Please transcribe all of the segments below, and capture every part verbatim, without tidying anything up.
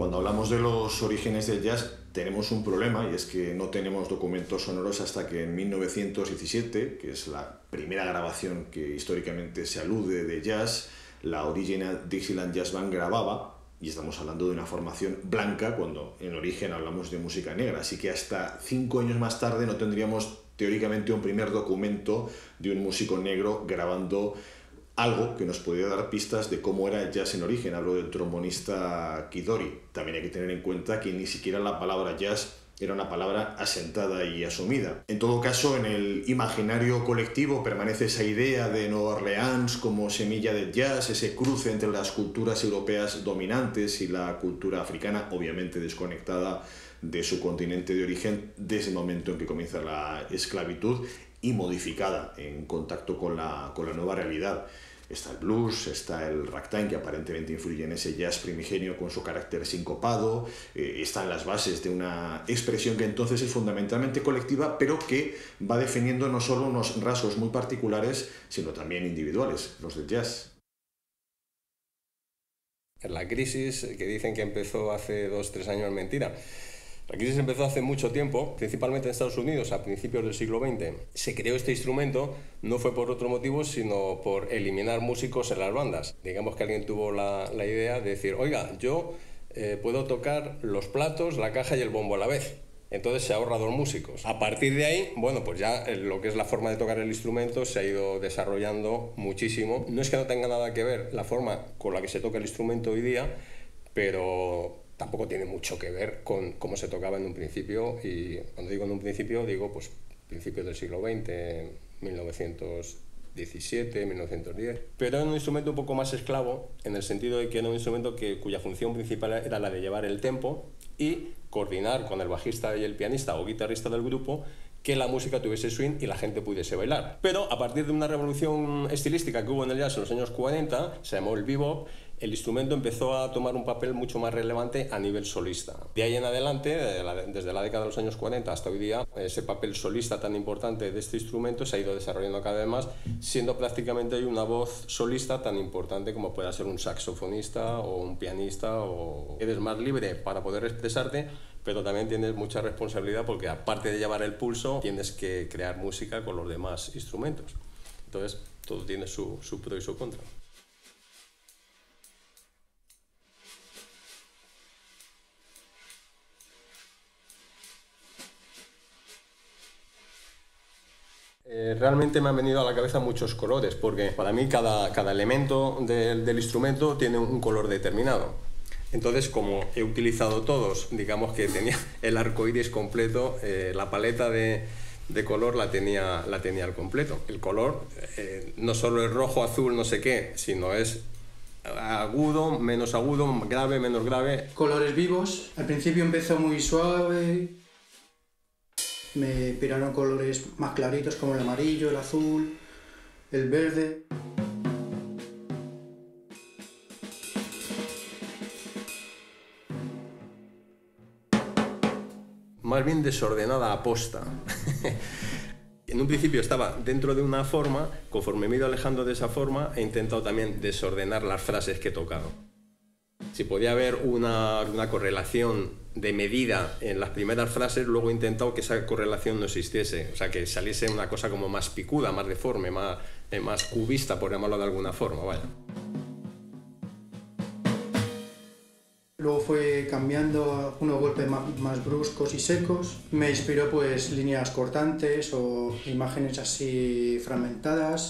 Cuando hablamos de los orígenes del jazz tenemos un problema, y es que no tenemos documentos sonoros hasta que en mil novecientos diecisiete, que es la primera grabación que históricamente se alude de jazz, la Original Dixieland Jazz Band grababa, y estamos hablando de una formación blanca cuando en origen hablamos de música negra, así que hasta cinco años más tarde no tendríamos teóricamente un primer documento de un músico negro grabando algo que nos podría dar pistas de cómo era el jazz en origen. Hablo del trombonista Kid Ory. También hay que tener en cuenta que ni siquiera la palabra jazz era una palabra asentada y asumida. En todo caso, en el imaginario colectivo permanece esa idea de Nueva Orleans como semilla del jazz, ese cruce entre las culturas europeas dominantes y la cultura africana, obviamente desconectada de su continente de origen desde el momento en que comienza la esclavitud y modificada en contacto con la, con la nueva realidad. Está el blues, está el ragtime, que aparentemente influye en ese jazz primigenio con su carácter sincopado, eh, están las bases de una expresión que entonces es fundamentalmente colectiva, pero que va definiendo no solo unos rasgos muy particulares, sino también individuales, los del jazz. La crisis, que dicen que empezó hace dos, tres años, es mentira. La crisis empezó hace mucho tiempo, principalmente en Estados Unidos, a principios del siglo veinte. Se creó este instrumento, no fue por otro motivo, sino por eliminar músicos en las bandas. Digamos que alguien tuvo la, la idea de decir, oiga, yo eh, puedo tocar los platos, la caja y el bombo a la vez. Entonces se ahorra dos músicos. A partir de ahí, bueno, pues ya lo que es la forma de tocar el instrumento se ha ido desarrollando muchísimo. No es que no tenga nada que ver la forma con la que se toca el instrumento hoy día, pero tampoco tiene mucho que ver con cómo se tocaba en un principio, y cuando digo en un principio digo pues principios del siglo veinte, mil novecientos diecisiete, mil novecientos diez, pero era un instrumento un poco más esclavo, en el sentido de que era un instrumento que, cuya función principal era la de llevar el tempo y coordinar con el bajista y el pianista o guitarrista del grupo que la música tuviese swing y la gente pudiese bailar. Pero a partir de una revolución estilística que hubo en el jazz en los años cuarenta, se llamó el bebop, el instrumento empezó a tomar un papel mucho más relevante a nivel solista. De ahí en adelante, desde la década de los años cuarenta hasta hoy día, ese papel solista tan importante de este instrumento se ha ido desarrollando cada vez más, siendo prácticamente hoy una voz solista tan importante como pueda ser un saxofonista o un pianista. O eres más libre para poder expresarte, pero también tienes mucha responsabilidad porque, aparte de llevar el pulso, tienes que crear música con los demás instrumentos. Entonces, todo tiene su, su pro y su contra. Eh, realmente me han venido a la cabeza muchos colores, porque para mí cada, cada elemento de, del instrumento tiene un color determinado. Entonces, como he utilizado todos, digamos que tenía el arco iris completo, eh, la paleta de, de color la tenía, la tenía al completo. El color eh, no solo es rojo, azul, no sé qué, sino es agudo, menos agudo, grave, menos grave. Colores vivos. Al principio empezó muy suave, me inspiraron colores más claritos como el amarillo, el azul, el verde. Más bien desordenada aposta. En un principio estaba dentro de una forma, conforme me he ido alejando de esa forma, he intentado también desordenar las frases que he tocado. Si podía haber una, una correlación de medida en las primeras frases, luego he intentado que esa correlación no existiese, o sea, que saliese una cosa como más picuda, más deforme, más, eh, más cubista, por llamarlo de alguna forma, vaya. Luego fue cambiando a unos golpes más, más bruscos y secos. Me inspiró pues líneas cortantes o imágenes así fragmentadas.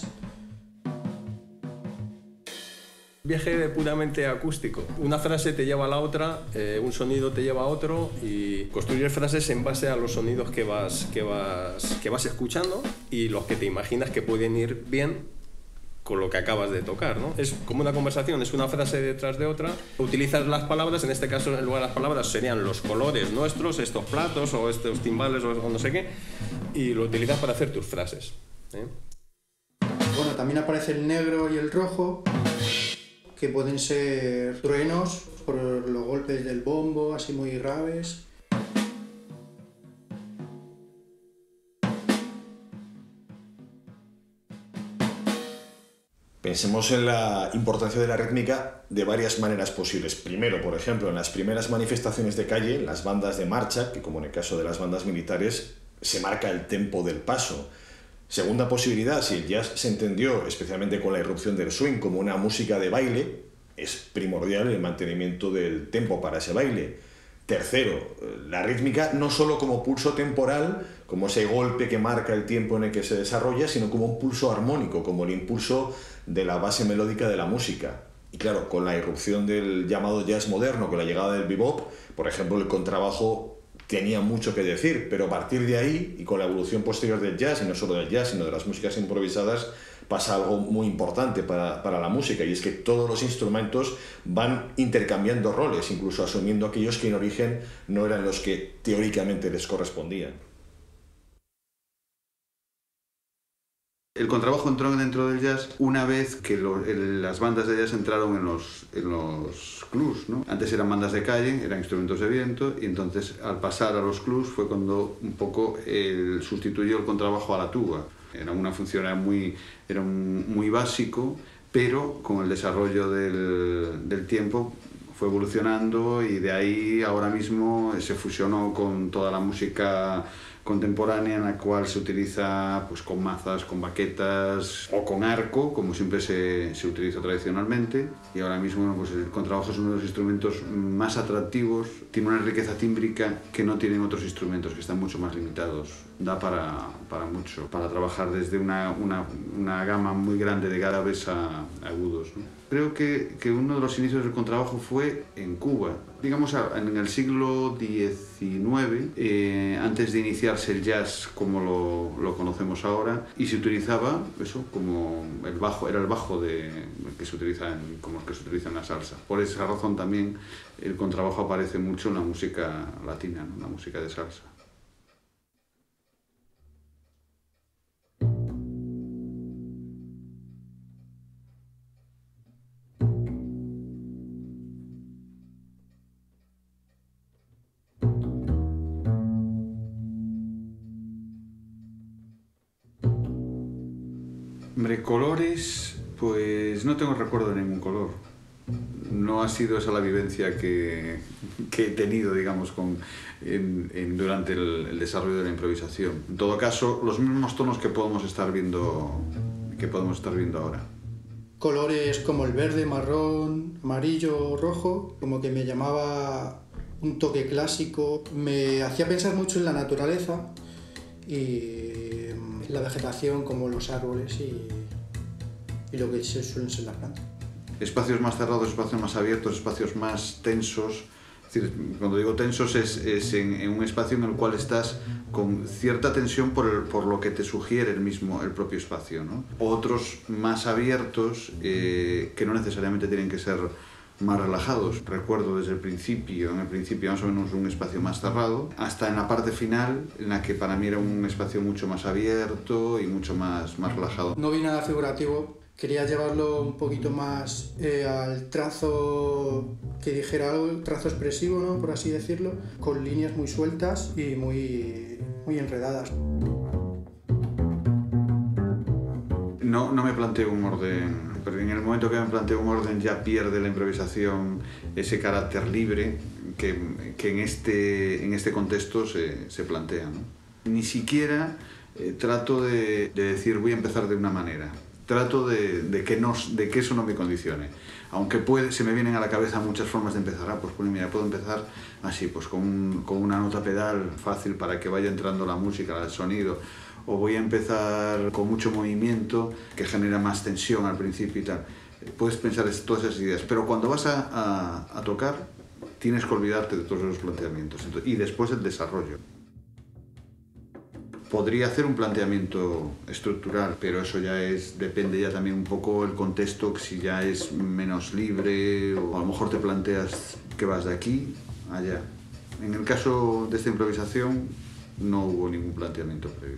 Viaje puramente acústico. Una frase te lleva a la otra, eh, un sonido te lleva a otro, y construir frases en base a los sonidos que vas, que vas, que vas escuchando y los que te imaginas que pueden ir bien con lo que acabas de tocar, ¿no? Es como una conversación, es una frase detrás de otra. Utilizas las palabras, en este caso en lugar de las palabras serían los colores nuestros, estos platos o estos timbales o, o no sé qué, y lo utilizas para hacer tus frases, ¿eh? Bueno, también aparece el negro y el rojo, que pueden ser truenos por los golpes del bombo, así muy graves. Pensemos en la importancia de la rítmica de varias maneras posibles. Primero, por ejemplo, en las primeras manifestaciones de calle, en las bandas de marcha, que como en el caso de las bandas militares, se marca el tempo del paso. Segunda posibilidad, si el jazz se entendió, especialmente con la irrupción del swing, como una música de baile, es primordial el mantenimiento del tempo para ese baile. Tercero, la rítmica no solo como pulso temporal, como ese golpe que marca el tiempo en el que se desarrolla, sino como un pulso armónico, como el impulso de la base melódica de la música. Y claro, con la irrupción del llamado jazz moderno, con la llegada del bebop, por ejemplo, el contrabajo tenía mucho que decir, pero a partir de ahí, y con la evolución posterior del jazz, y no solo del jazz, sino de las músicas improvisadas, pasa algo muy importante para, para la música, y es que todos los instrumentos van intercambiando roles, incluso asumiendo aquellos que en origen no eran los que teóricamente les correspondían. El contrabajo entró dentro del jazz una vez que lo, el, las bandas de jazz entraron en los, en los clubs, ¿no? Antes eran bandas de calle, eran instrumentos de viento, y entonces al pasar a los clubs fue cuando un poco el, sustituyó el contrabajo a la tuba. Era una función, era muy, era un, muy básico, pero con el desarrollo del, del tiempo fue evolucionando, y de ahí ahora mismo se fusionó con toda la música contemporánea, en la cual se utiliza pues, con mazas, con baquetas o con arco, como siempre se, se utiliza tradicionalmente. Y ahora mismo pues, el contrabajo es uno de los instrumentos más atractivos, tiene una riqueza tímbrica que no tienen otros instrumentos, que están mucho más limitados. Da para, para mucho, para trabajar desde una, una, una gama muy grande de graves a agudos, ¿no? Creo que, que uno de los inicios del contrabajo fue en Cuba, digamos en el siglo diecinueve, eh, antes de iniciarse el jazz como lo, lo conocemos ahora, y se utilizaba eso como el bajo, era el bajo de, que se utiliza en, como el que se utiliza en la salsa. Por esa razón también el contrabajo aparece mucho en la música latina, ¿no? La música de salsa. Hombre, colores, pues no tengo recuerdo de ningún color. No ha sido esa la vivencia que, que he tenido, digamos, con, en, en, durante el, el desarrollo de la improvisación. En todo caso, los mismos tonos que podemos estar viendo, que podemos estar viendo ahora. Colores como el verde, marrón, amarillo, rojo, como que me llamaba un toque clásico. Me hacía pensar mucho en la naturaleza y la vegetación, como los árboles y, y lo que suelen ser las plantas. Espacios más cerrados, espacios más abiertos, espacios más tensos. Es decir, cuando digo tensos es, es en, en un espacio en el cual estás con cierta tensión por, el, por lo que te sugiere el mismo, el propio espacio, ¿no? Otros más abiertos, eh, que no necesariamente tienen que ser más relajados. Recuerdo desde el principio, en el principio más o menos un espacio más cerrado, hasta en la parte final, en la que para mí era un espacio mucho más abierto y mucho más, más relajado. No vi nada figurativo, quería llevarlo un poquito más eh, al trazo que dijera algo, el trazo expresivo, ¿no? Por así decirlo, con líneas muy sueltas y muy, muy enredadas. No, no me planteo un orden, pero en el momento que me planteo un orden ya pierde la improvisación ese carácter libre que, que en, este, en este contexto se, se plantea, ¿no? Ni siquiera eh, trato de, de decir voy a empezar de una manera, trato de, de, que, no, de que eso no me condicione. Aunque puede, se me vienen a la cabeza muchas formas de empezar. Ah, pues, pues mira, puedo empezar así, pues con, un, con una nota pedal fácil para que vaya entrando la música, el sonido. O voy a empezar con mucho movimiento que genera más tensión al principio y tal. Puedes pensar todas esas ideas, pero cuando vas a, a, a tocar tienes que olvidarte de todos esos planteamientos. Y después el desarrollo. Podría hacer un planteamiento estructural, pero eso ya es, depende ya también un poco el contexto, si ya es menos libre o a lo mejor te planteas que vas de aquí a allá. En el caso de esta improvisación no hubo ningún planteamiento previo.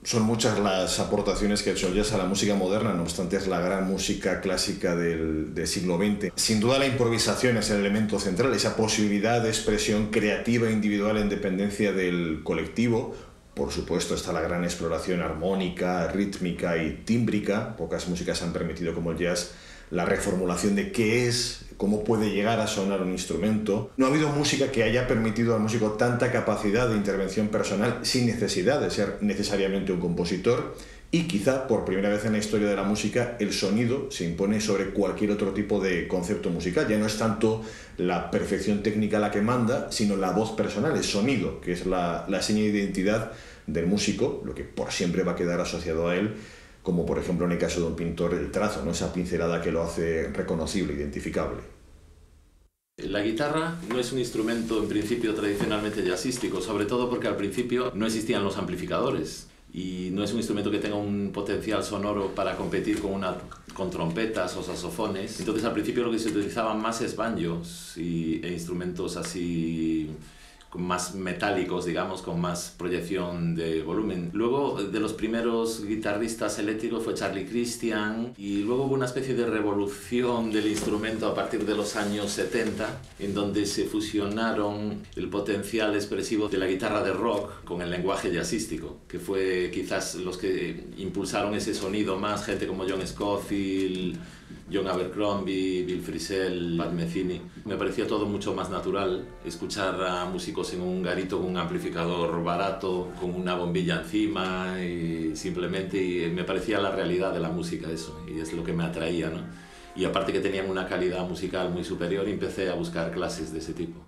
Son muchas las aportaciones que ha hecho el jazz a la música moderna, no obstante es la gran música clásica del, del siglo veinte. Sin duda la improvisación es el elemento central, esa posibilidad de expresión creativa e individual en dependencia del colectivo. Por supuesto está la gran exploración armónica, rítmica y tímbrica. Pocas músicas han permitido, como el jazz, la reformulación de qué es, cómo puede llegar a sonar un instrumento. No ha habido música que haya permitido al músico tanta capacidad de intervención personal sin necesidad de ser necesariamente un compositor, y quizá por primera vez en la historia de la música el sonido se impone sobre cualquier otro tipo de concepto musical. Ya no es tanto la perfección técnica la que manda, sino la voz personal, el sonido, que es la, la seña de identidad del músico, lo que por siempre va a quedar asociado a él, como por ejemplo en el caso de un pintor el trazo, ¿no? Esa pincelada que lo hace reconocible, identificable. La guitarra no es un instrumento en principio tradicionalmente jazzístico, sobre todo porque al principio no existían los amplificadores y no es un instrumento que tenga un potencial sonoro para competir con, una, con trompetas o saxofones. Entonces al principio lo que se utilizaban más es banjos y, e instrumentos así más metálicos, digamos, con más proyección de volumen. Luego, de los primeros guitarristas eléctricos fue Charlie Christian, y luego hubo una especie de revolución del instrumento a partir de los años setenta, en donde se fusionaron el potencial expresivo de la guitarra de rock con el lenguaje jazzístico, que fue quizás los que impulsaron ese sonido más, gente como John Scofield, John Abercrombie, Bill Frisell, Pat Metheny. Me parecía todo mucho más natural escuchar a músicos en un garito con un amplificador barato, con una bombilla encima, y simplemente y me parecía la realidad de la música eso, y es lo que me atraía, ¿no? Y aparte que tenían una calidad musical muy superior, empecé a buscar clases de ese tipo.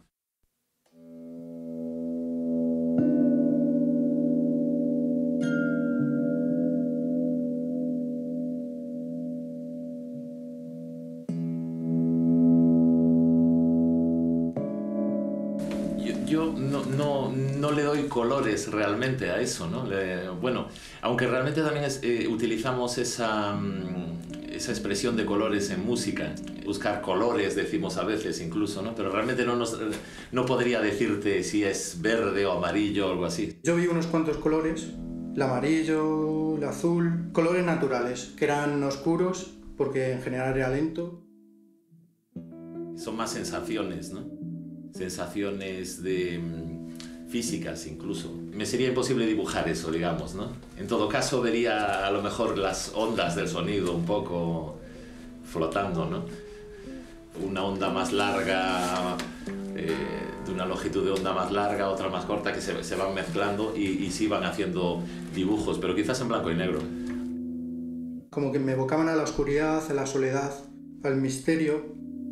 Yo no, no, no le doy colores realmente a eso, ¿no? Le, bueno, aunque realmente también es, eh, utilizamos esa, esa expresión de colores en música. Buscar colores, decimos a veces incluso, ¿no? Pero realmente no, nos, no podría decirte si es verde o amarillo o algo así. Yo vi unos cuantos colores, el amarillo, el azul, colores naturales, que eran oscuros porque en general era lento. Son más sensaciones, ¿no? Sensaciones de mm, físicas incluso. Me sería imposible dibujar eso, digamos, ¿no? En todo caso vería a lo mejor las ondas del sonido un poco flotando, ¿no? Una onda más larga, eh, de una longitud de onda más larga, otra más corta, que se, se van mezclando y, y sí van haciendo dibujos, pero quizás en blanco y negro. Como que me evocaban a la oscuridad, a la soledad, al misterio.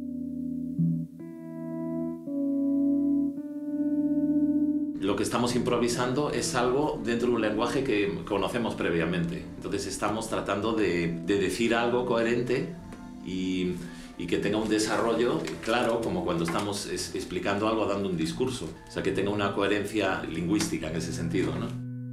Lo que estamos improvisando es algo dentro de un lenguaje que conocemos previamente. Entonces estamos tratando de, de decir algo coherente y, y que tenga un desarrollo claro, como cuando estamos es, explicando algo, dando un discurso. O sea, que tenga una coherencia lingüística en ese sentido, ¿no?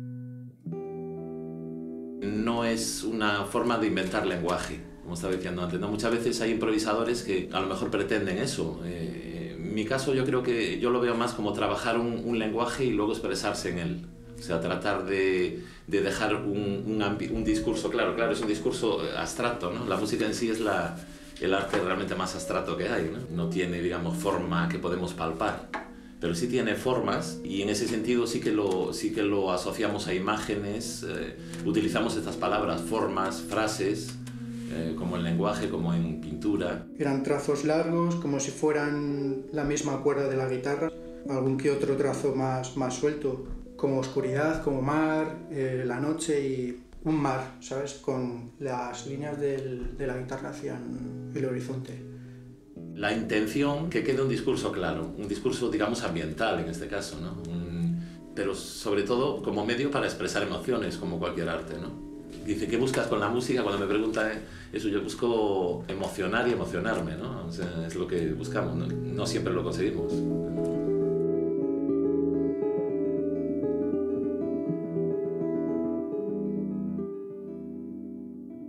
No es una forma de inventar lenguaje, como estaba diciendo antes, ¿no? Muchas veces hay improvisadores que a lo mejor pretenden eso. Eh, En mi caso yo creo que yo lo veo más como trabajar un, un lenguaje y luego expresarse en él. O sea, tratar de, de dejar un, un, un discurso, claro, claro, es un discurso abstracto, ¿no? La música en sí es la, el arte realmente más abstracto que hay, ¿no? No tiene, digamos, forma que podemos palpar, pero sí tiene formas y en ese sentido sí que lo, sí que lo asociamos a imágenes, eh, utilizamos estas palabras, formas, frases, Eh, como en lenguaje, como en pintura. Eran trazos largos, como si fueran la misma cuerda de la guitarra, algún que otro trazo más, más suelto, como oscuridad, como mar, eh, la noche y un mar, ¿sabes? Con las líneas del, de la guitarra hacia el horizonte. La intención, que quede un discurso claro, un discurso, digamos, ambiental en este caso, ¿no? Un, pero sobre todo como medio para expresar emociones, como cualquier arte, ¿no? Dice, ¿qué buscas con la música? Cuando me preguntan eso, yo busco emocionar y emocionarme, ¿no? O sea, es lo que buscamos, ¿no? No siempre lo conseguimos.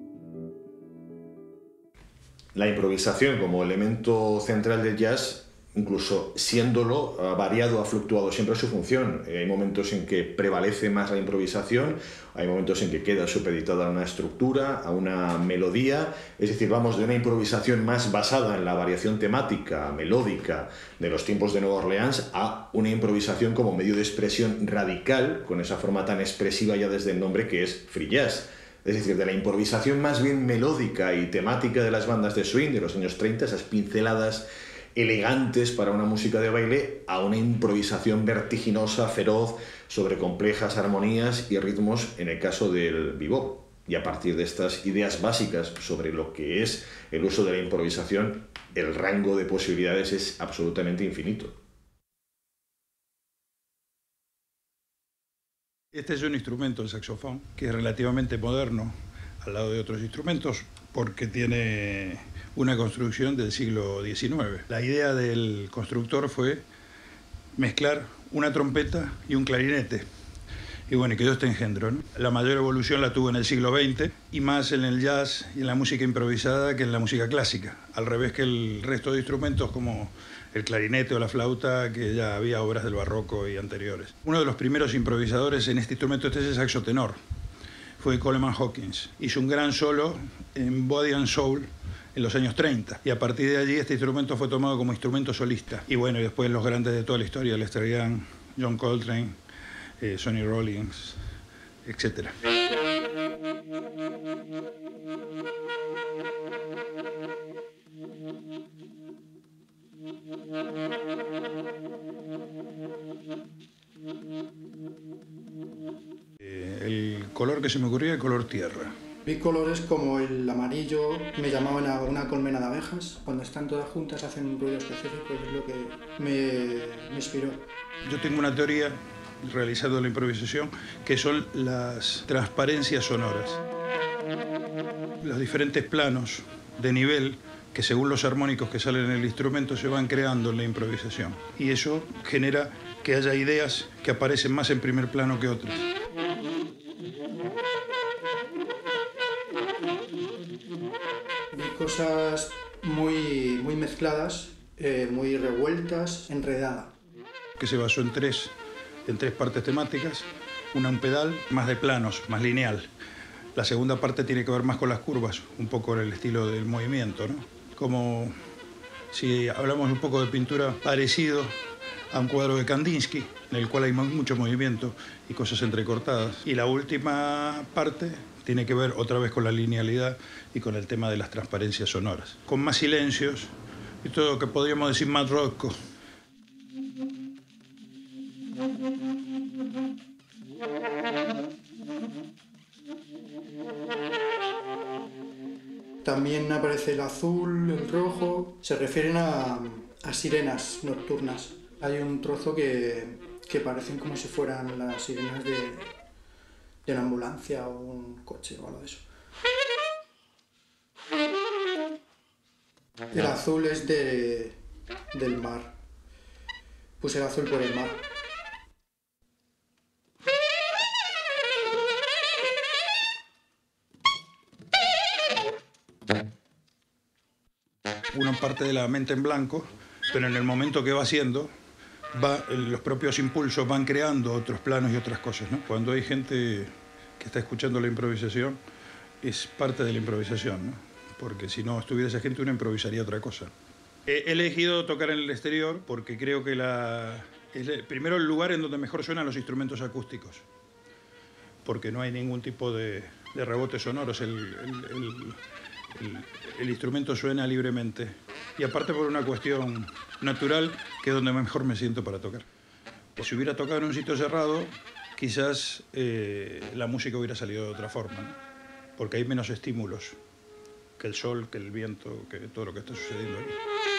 La improvisación como elemento central del jazz incluso siéndolo, ha variado, ha fluctuado siempre su función. Hay momentos en que prevalece más la improvisación, hay momentos en que queda supeditada a una estructura, a una melodía, es decir, vamos de una improvisación más basada en la variación temática, melódica de los tiempos de Nueva Orleans a una improvisación como medio de expresión radical, con esa forma tan expresiva ya desde el nombre que es free jazz. Es decir, de la improvisación más bien melódica y temática de las bandas de swing de los años treinta, esas pinceladas elegantes para una música de baile, a una improvisación vertiginosa, feroz, sobre complejas armonías y ritmos en el caso del bebop. Y a partir de estas ideas básicas sobre lo que es el uso de la improvisación, el rango de posibilidades es absolutamente infinito. Este es un instrumento, el saxofón, que es relativamente moderno al lado de otros instrumentos porque tiene una construcción del siglo diecinueve. La idea del constructor fue mezclar una trompeta y un clarinete. Y bueno, quedó este engendro, ¿no? La mayor evolución la tuvo en el siglo veinte y más en el jazz y en la música improvisada que en la música clásica. Al revés que el resto de instrumentos como el clarinete o la flauta, que ya había obras del barroco y anteriores. Uno de los primeros improvisadores en este instrumento este es el saxo tenor. Fue Coleman Hawkins. Hizo un gran solo en Body and Soul en los años treinta. Y a partir de allí este instrumento fue tomado como instrumento solista. Y bueno, y después los grandes de toda la historia, Lester Young, John Coltrane, eh, Sonny Rollins, etcétera. Eh, el color que se me ocurría, el color tierra. Vi colores como el amarillo, me llamaban a una colmena de abejas. Cuando están todas juntas hacen un ruido específico, es lo que me, me inspiró. Yo tengo una teoría realizando la improvisación que son las transparencias sonoras. Los diferentes planos de nivel que según los armónicos que salen en el instrumento se van creando en la improvisación. Y eso genera que haya ideas que aparecen más en primer plano que otras. Vi cosas muy, muy mezcladas, eh, muy revueltas, enredadas. Que se basó en tres, en tres partes temáticas. Una un pedal, más de planos, más lineal. La segunda parte tiene que ver más con las curvas, un poco en el estilo del movimiento, ¿no? Como si hablamos un poco de pintura parecido a un cuadro de Kandinsky, en el cual hay mucho movimiento y cosas entrecortadas. Y la última parte tiene que ver otra vez con la linealidad y con el tema de las transparencias sonoras. Con más silencios y todo lo que podríamos decir más roco. También aparece el azul, el rojo, se refieren a, a sirenas nocturnas. Hay un trozo que, que parecen como si fueran las sirenas de, de una ambulancia o un coche o algo de eso. El azul es de, del mar. Puse el azul por el mar. Una parte de la mente en blanco, pero en el momento que va haciendo, va, los propios impulsos van creando otros planos y otras cosas, ¿no? Cuando hay gente que está escuchando la improvisación, es parte de la improvisación, ¿no? Porque si no estuviera esa gente, uno improvisaría otra cosa. He elegido tocar en el exterior porque creo que la, es el, primero el lugar en donde mejor suenan los instrumentos acústicos, porque no hay ningún tipo de, de rebotes sonoros. El, el, el, El, el instrumento suena libremente y aparte por una cuestión natural que es donde mejor me siento para tocar. Si hubiera tocado en un sitio cerrado, quizás eh, la música hubiera salido de otra forma, ¿no? Porque hay menos estímulos que el sol, que el viento, que todo lo que está sucediendo aquí.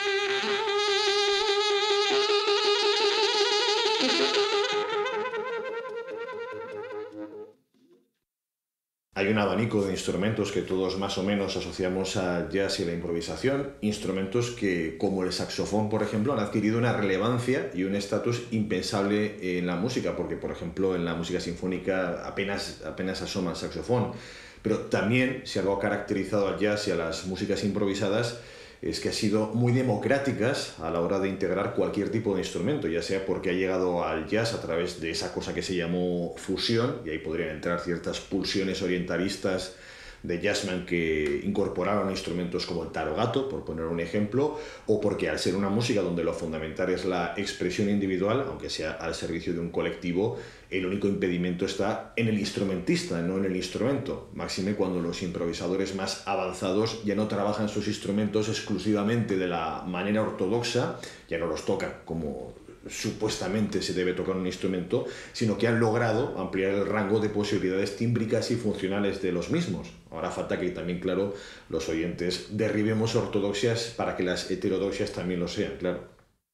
Hay un abanico de instrumentos que todos más o menos asociamos al jazz y la improvisación, instrumentos que, como el saxofón, por ejemplo, han adquirido una relevancia y un estatus impensable en la música, porque, por ejemplo, en la música sinfónica apenas, apenas asoma el saxofón. Pero también, si algo ha caracterizado al jazz y a las músicas improvisadas, es que ha sido muy democráticas a la hora de integrar cualquier tipo de instrumento, ya sea porque ha llegado al jazz a través de esa cosa que se llamó fusión, y ahí podrían entrar ciertas pulsiones orientalistas de jazzman que incorporaron instrumentos como el tarogato, por poner un ejemplo, o porque al ser una música donde lo fundamental es la expresión individual, aunque sea al servicio de un colectivo, el único impedimento está en el instrumentista, no en el instrumento. Máxime cuando los improvisadores más avanzados ya no trabajan sus instrumentos exclusivamente de la manera ortodoxa, ya no los tocan como supuestamente se debe tocar un instrumento, sino que han logrado ampliar el rango de posibilidades tímbricas y funcionales de los mismos. Ahora falta que también, claro, los oyentes derribemos ortodoxias para que las heterodoxias también lo sean, claro.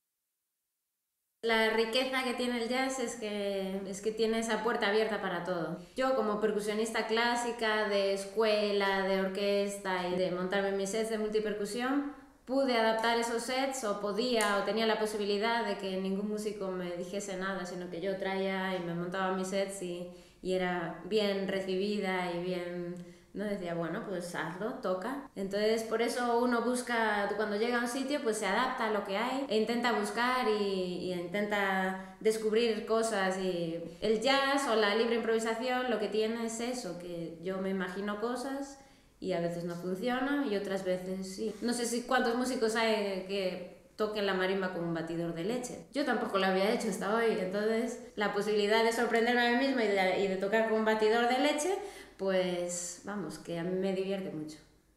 La riqueza que tiene el jazz es que, es que tiene esa puerta abierta para todo. Yo, como percusionista clásica de escuela, de orquesta y de montarme mis sets de multipercusión, pude adaptar esos sets, o podía, o tenía la posibilidad de que ningún músico me dijese nada, sino que yo traía y me montaba mis sets y, y era bien recibida y bien, ¿no? Decía, bueno, pues hazlo, toca. Entonces, por eso uno busca, cuando llega a un sitio, pues se adapta a lo que hay e intenta buscar y, y intenta descubrir cosas. Y el jazz o la libre improvisación lo que tiene es eso, que yo me imagino cosas y a veces no funciona y otras veces sí. No sé si cuántos músicos hay que toquen la marimba con un batidor de leche. Yo tampoco lo había hecho hasta hoy, entonces la posibilidad de sorprenderme a mí misma y de, y de tocar con un batidor de leche, pues vamos, que a mí me divierte mucho.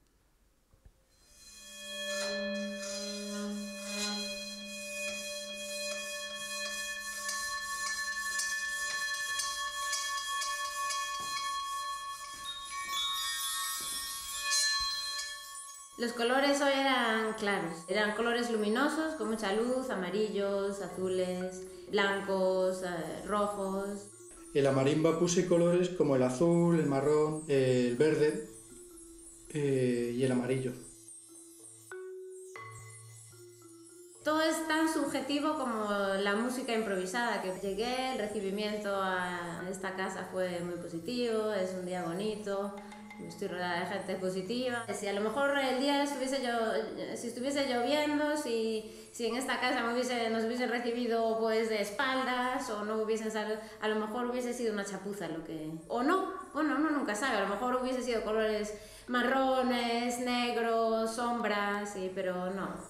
Los colores hoy eran claros, eran colores luminosos, con mucha luz, amarillos, azules, blancos, eh, rojos. En la marimba puse colores como el azul, el marrón, el verde eh, y el amarillo. Todo es tan subjetivo como la música improvisada, que llegué, el recibimiento a esta casa fue muy positivo, es un día bonito. Estoy rodeada de gente positiva. Si a lo mejor el día estuviese, yo, si estuviese lloviendo, si, si en esta casa me hubiese, nos hubiesen recibido pues de espaldas o no hubiesen salido, a lo mejor hubiese sido una chapuza lo que... O no, bueno, uno nunca sabe, a lo mejor hubiese sido colores marrones, negros, sombras, sí, pero no.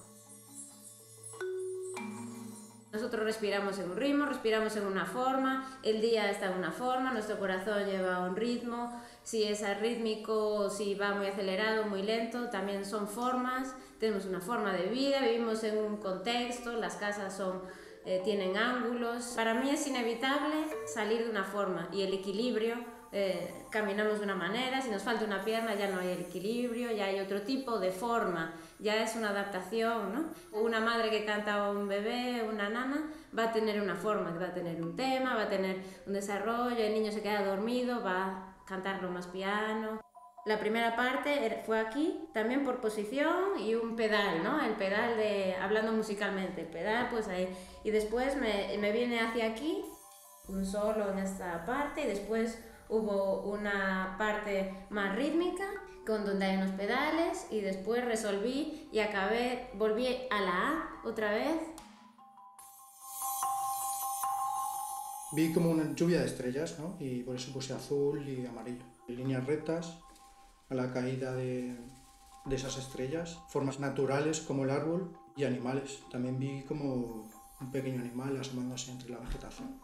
Nosotros respiramos en un ritmo, respiramos en una forma, el día está en una forma, nuestro corazón lleva un ritmo, si es arrítmico, si va muy acelerado, muy lento, también son formas, tenemos una forma de vida, vivimos en un contexto, las casas son, eh, tienen ángulos. Para mí es inevitable salir de una forma y el equilibrio, eh, caminamos de una manera, si nos falta una pierna ya no hay el equilibrio, ya hay otro tipo de forma. Ya es una adaptación, ¿no? Una madre que canta a un bebé, una nana, va a tener una forma, va a tener un tema, va a tener un desarrollo, el niño se queda dormido, va a cantarlo más piano. La primera parte fue aquí, también por posición y un pedal, ¿no? El pedal de, hablando musicalmente, el pedal pues ahí. Y después me, me viene hacia aquí, un solo en esta parte, y después hubo una parte más rítmica, con donde hay unos pedales, y después resolví y acabé, volví a la A otra vez. Vi como una lluvia de estrellas, ¿no? Y por eso puse azul y amarillo. Líneas rectas a la caída de, de esas estrellas, formas naturales como el árbol y animales. También vi como un pequeño animal asomándose entre la vegetación.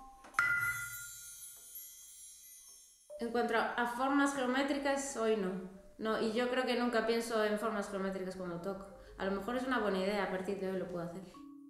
En cuanto a formas geométricas, hoy no. No, y yo creo que nunca pienso en formas geométricas cuando toco. A lo mejor es una buena idea, a partir de hoy lo puedo hacer.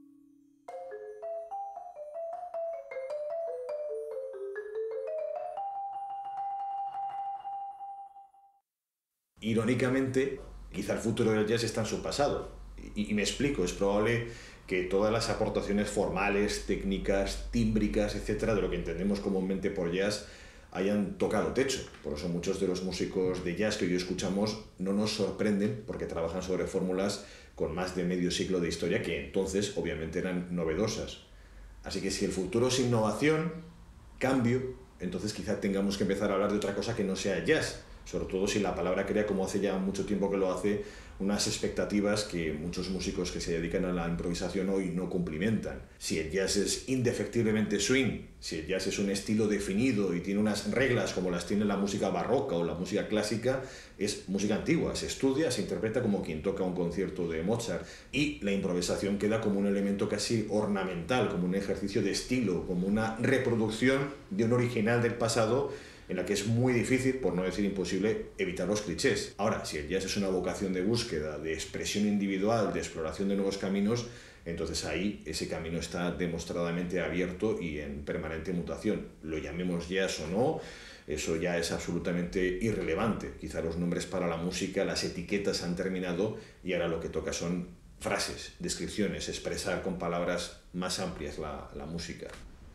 Irónicamente, quizá el futuro del jazz está en su pasado. Y, y me explico, es probable que todas las aportaciones formales, técnicas, tímbricas, etcétera, de lo que entendemos comúnmente por jazz, hayan tocado techo. Por eso muchos de los músicos de jazz que hoy escuchamos no nos sorprenden porque trabajan sobre fórmulas con más de medio siglo de historia que entonces obviamente eran novedosas. Así que si el futuro es innovación, cambio, entonces quizá tengamos que empezar a hablar de otra cosa que no sea jazz. sobre todo si la palabra crea, como hace ya mucho tiempo que lo hace, unas expectativas que muchos músicos que se dedican a la improvisación hoy no cumplimentan. Si el jazz es indefectiblemente swing, si el jazz es un estilo definido y tiene unas reglas como las tiene la música barroca o la música clásica, es música antigua, se estudia, se interpreta como quien toca un concierto de Mozart, y la improvisación queda como un elemento casi ornamental, como un ejercicio de estilo, como una reproducción de un original del pasado, en la que es muy difícil, por no decir imposible, evitar los clichés. Ahora, si el jazz es una vocación de búsqueda, de expresión individual, de exploración de nuevos caminos, entonces ahí ese camino está demostradamente abierto y en permanente mutación. Lo llamemos jazz o no, eso ya es absolutamente irrelevante. Quizá los nombres para la música, las etiquetas han terminado y ahora lo que toca son frases, descripciones, expresar con palabras más amplias la, la música.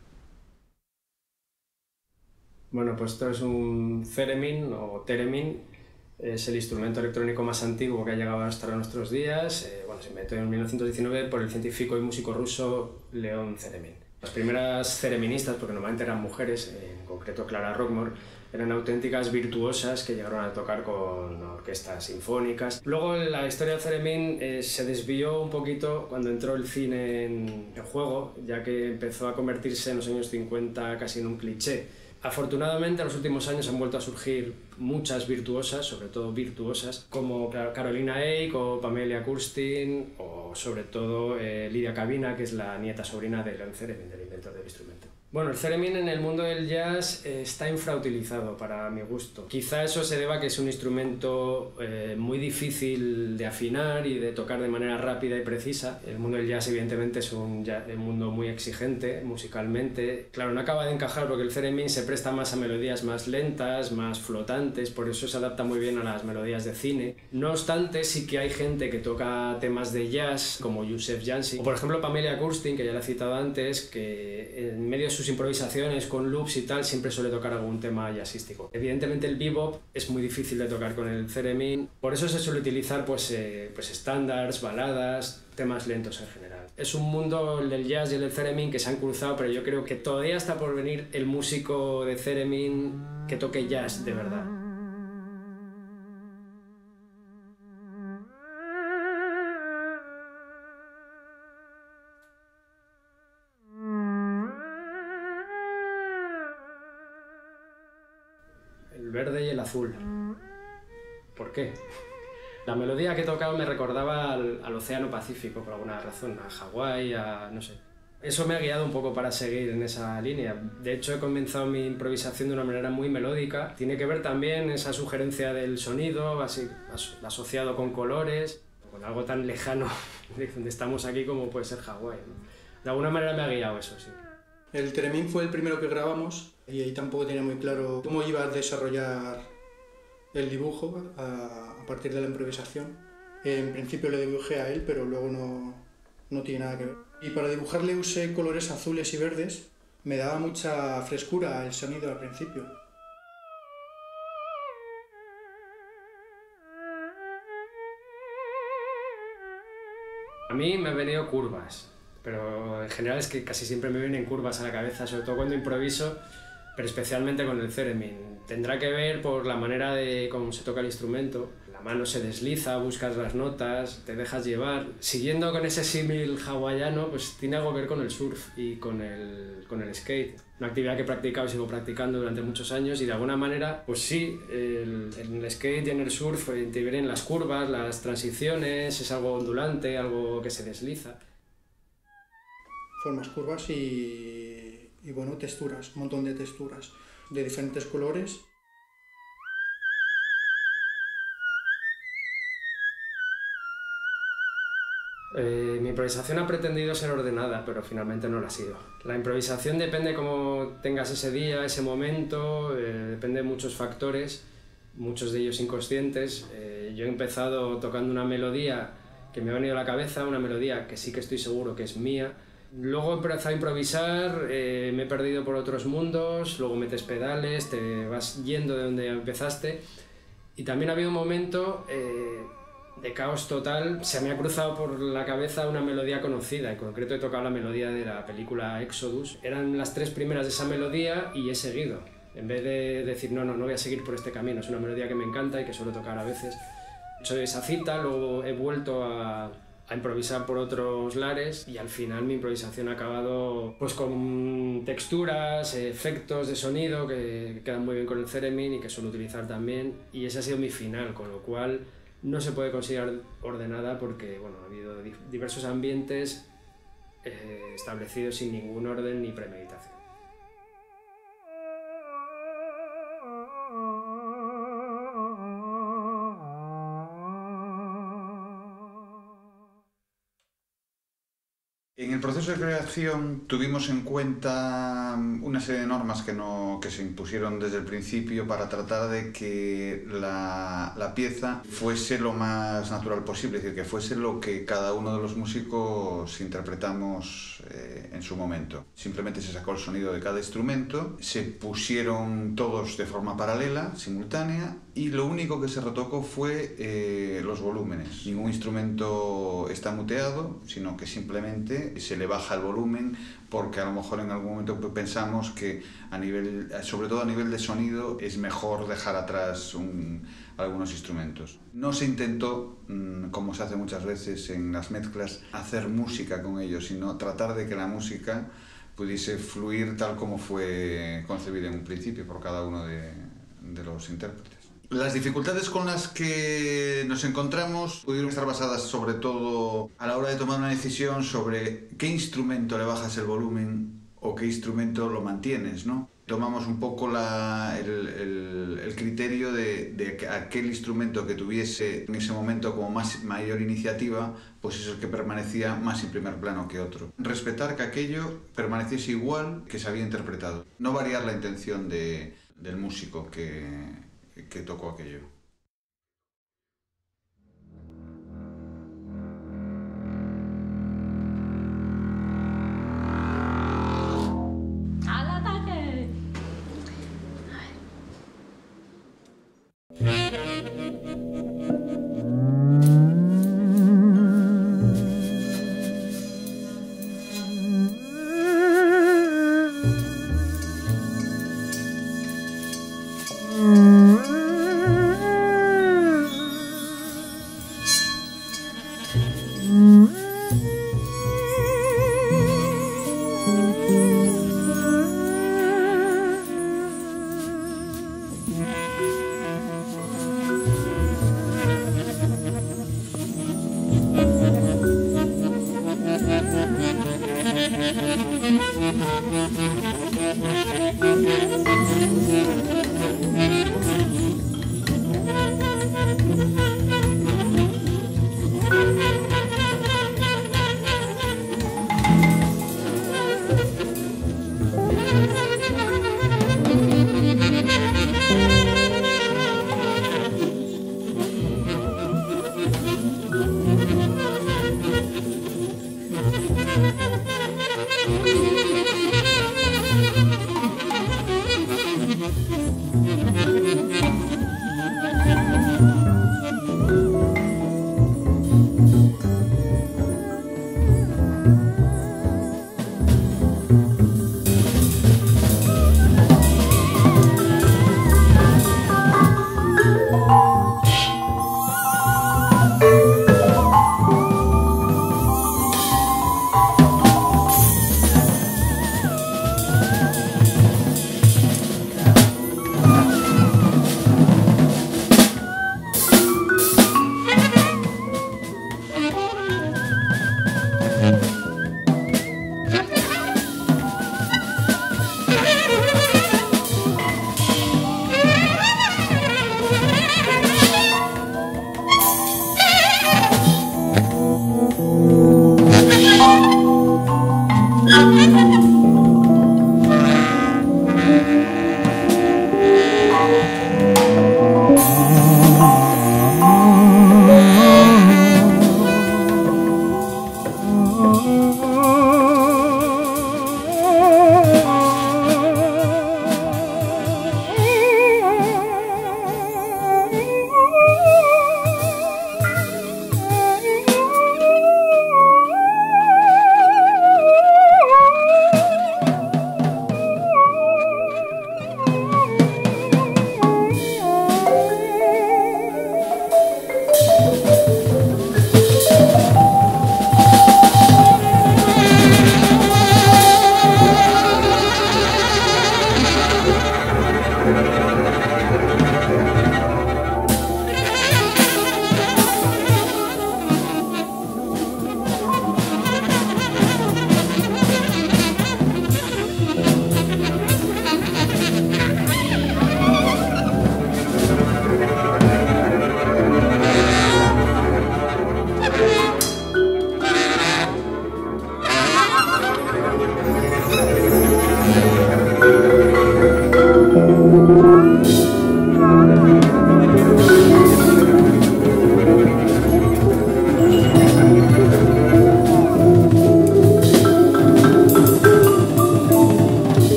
Bueno, pues esto es un theremin o theremin, es el instrumento electrónico más antiguo que ha llegado hasta nuestros días. Eh, bueno, se inventó en mil novecientos diecinueve por el científico y músico ruso Leon Theremin. Las primeras thereministas, porque normalmente eran mujeres, en concreto Clara Rockmore, eran auténticas virtuosas que llegaron a tocar con orquestas sinfónicas. Luego la historia del theremin eh, se desvió un poquito cuando entró el cine en, en juego, ya que empezó a convertirse en los años cincuenta casi en un cliché. Afortunadamente, en los últimos años han vuelto a surgir muchas virtuosas, sobre todo virtuosas, como Carolina Eyck o Pamela Kurstin, o sobre todo eh, Lidia Kavina, que es la nieta sobrina de Leon Theremin, del inventor del instrumento. Bueno, el theremin en el mundo del jazz eh, está infrautilizado para mi gusto. Quizá eso se deba a que es un instrumento eh, muy difícil de afinar y de tocar de manera rápida y precisa. El mundo del jazz evidentemente es un, jazz, un mundo muy exigente musicalmente. Claro, no acaba de encajar porque el theremin se presta más a melodías más lentas, más flotantes, por eso se adapta muy bien a las melodías de cine. No obstante, sí que hay gente que toca temas de jazz, como Joseph Jansi, o por ejemplo Pamela Kurstin, que ya la he citado antes, que en medio de sus improvisaciones con loops y tal siempre suele tocar algún tema jazzístico. Evidentemente el bebop es muy difícil de tocar con el theremin, por eso se suele utilizar pues, eh, pues estándares, baladas, temas lentos en general. Es un mundo, el del jazz y el del theremin, que se han cruzado, pero yo creo que todavía está por venir el músico de theremin que toque jazz de verdad. El verde y el azul. ¿Por qué? La melodía que he tocado me recordaba al, al Océano Pacífico, por alguna razón, a Hawái, a no sé. Eso me ha guiado un poco para seguir en esa línea. De hecho, he comenzado mi improvisación de una manera muy melódica. Tiene que ver también esa sugerencia del sonido, así, as, asociado con colores, con algo tan lejano de donde estamos aquí como puede ser Hawái, ¿no? De alguna manera me ha guiado eso, sí. El theremin fue el primero que grabamos y ahí tampoco tenía muy claro cómo iba a desarrollar el dibujo a, a partir de la improvisación. En principio le dibujé a él, pero luego no, no tiene nada que ver. Y para dibujarle usé colores azules y verdes. Me daba mucha frescura el sonido al principio. A mí me han venido curvas, pero en general es que casi siempre me vienen curvas a la cabeza, sobre todo cuando improviso, pero especialmente con el theremin. Tendrá que ver por la manera de cómo se toca el instrumento. La mano se desliza, buscas las notas, te dejas llevar. Siguiendo con ese símil hawaiano, pues tiene algo que ver con el surf y con el, con el skate. Una actividad que he practicado y sigo practicando durante muchos años y de alguna manera, pues sí, el, en el skate y en el surf intervienen las curvas, las transiciones, es algo ondulante, algo que se desliza. Formas curvas y, y bueno, texturas, un montón de texturas de diferentes colores. Eh, mi improvisación ha pretendido ser ordenada, pero finalmente no lo ha sido. La improvisación depende cómo tengas ese día, ese momento, eh, depende de muchos factores, muchos de ellos inconscientes. Eh, yo he empezado tocando una melodía que me ha venido a la cabeza, una melodía que sí que estoy seguro que es mía. Luego he empezado a improvisar, eh, me he perdido por otros mundos, luego metes pedales, te vas yendo de donde empezaste. Y también ha habido un momento eh, de caos total, se me ha cruzado por la cabeza una melodía conocida, en concreto he tocado la melodía de la película Exodus. Eran las tres primeras de esa melodía y he seguido. En vez de decir, no, no, no voy a seguir por este camino, es una melodía que me encanta y que suelo tocar a veces. He hecho esa cita, luego he vuelto a, a improvisar por otros lares y al final mi improvisación ha acabado pues con texturas, efectos de sonido que, que quedan muy bien con el theremin y que suelo utilizar también, y ese ha sido mi final, con lo cual no se puede considerar ordenada porque bueno, ha habido diversos ambientes eh, establecidos sin ningún orden ni premeditación. En el proceso de creación tuvimos en cuenta una serie de normas que, no, que se impusieron desde el principio para tratar de que la, la pieza fuese lo más natural posible, es decir, que fuese lo que cada uno de los músicos interpretamos eh, en su momento. Simplemente se sacó el sonido de cada instrumento, se pusieron todos de forma paralela, simultánea, y lo único que se retocó fue eh, los volúmenes. Ningún instrumento está muteado, sino que simplemente se le baja el volumen porque a lo mejor en algún momento pensamos que a nivel, sobre todo a nivel de sonido, es mejor dejar atrás un, algunos instrumentos. No se intentó, como se hace muchas veces en las mezclas, hacer música con ellos, sino tratar de que la música pudiese fluir tal como fue concebida en un principio por cada uno de, de los intérpretes. Las dificultades con las que nos encontramos pudieron estar basadas sobre todo a la hora de tomar una decisión sobre qué instrumento le bajas el volumen o qué instrumento lo mantienes, ¿no? Tomamos un poco la, el, el, el criterio de, de aquel instrumento que tuviese en ese momento como más, mayor iniciativa, pues es el que permanecía más en primer plano que otro. Respetar que aquello permaneciese igual que se había interpretado. No variar la intención de, del músico que... que tocó aquello. ¡Al ataque! Mm-hmm.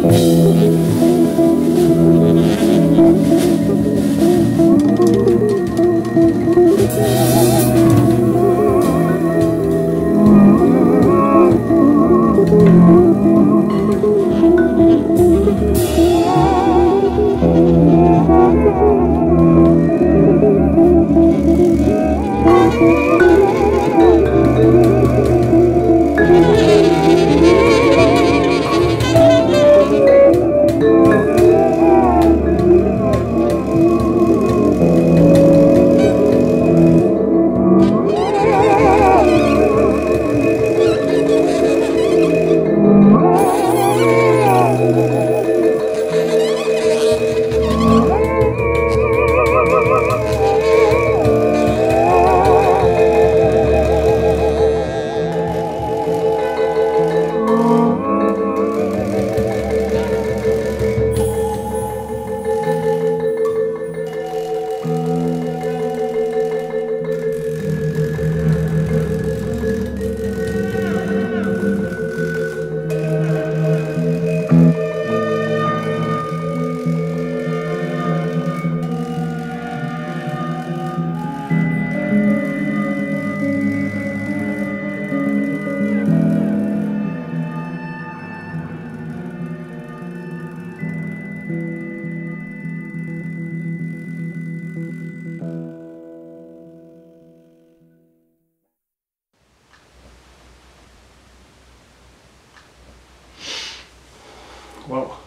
Wow.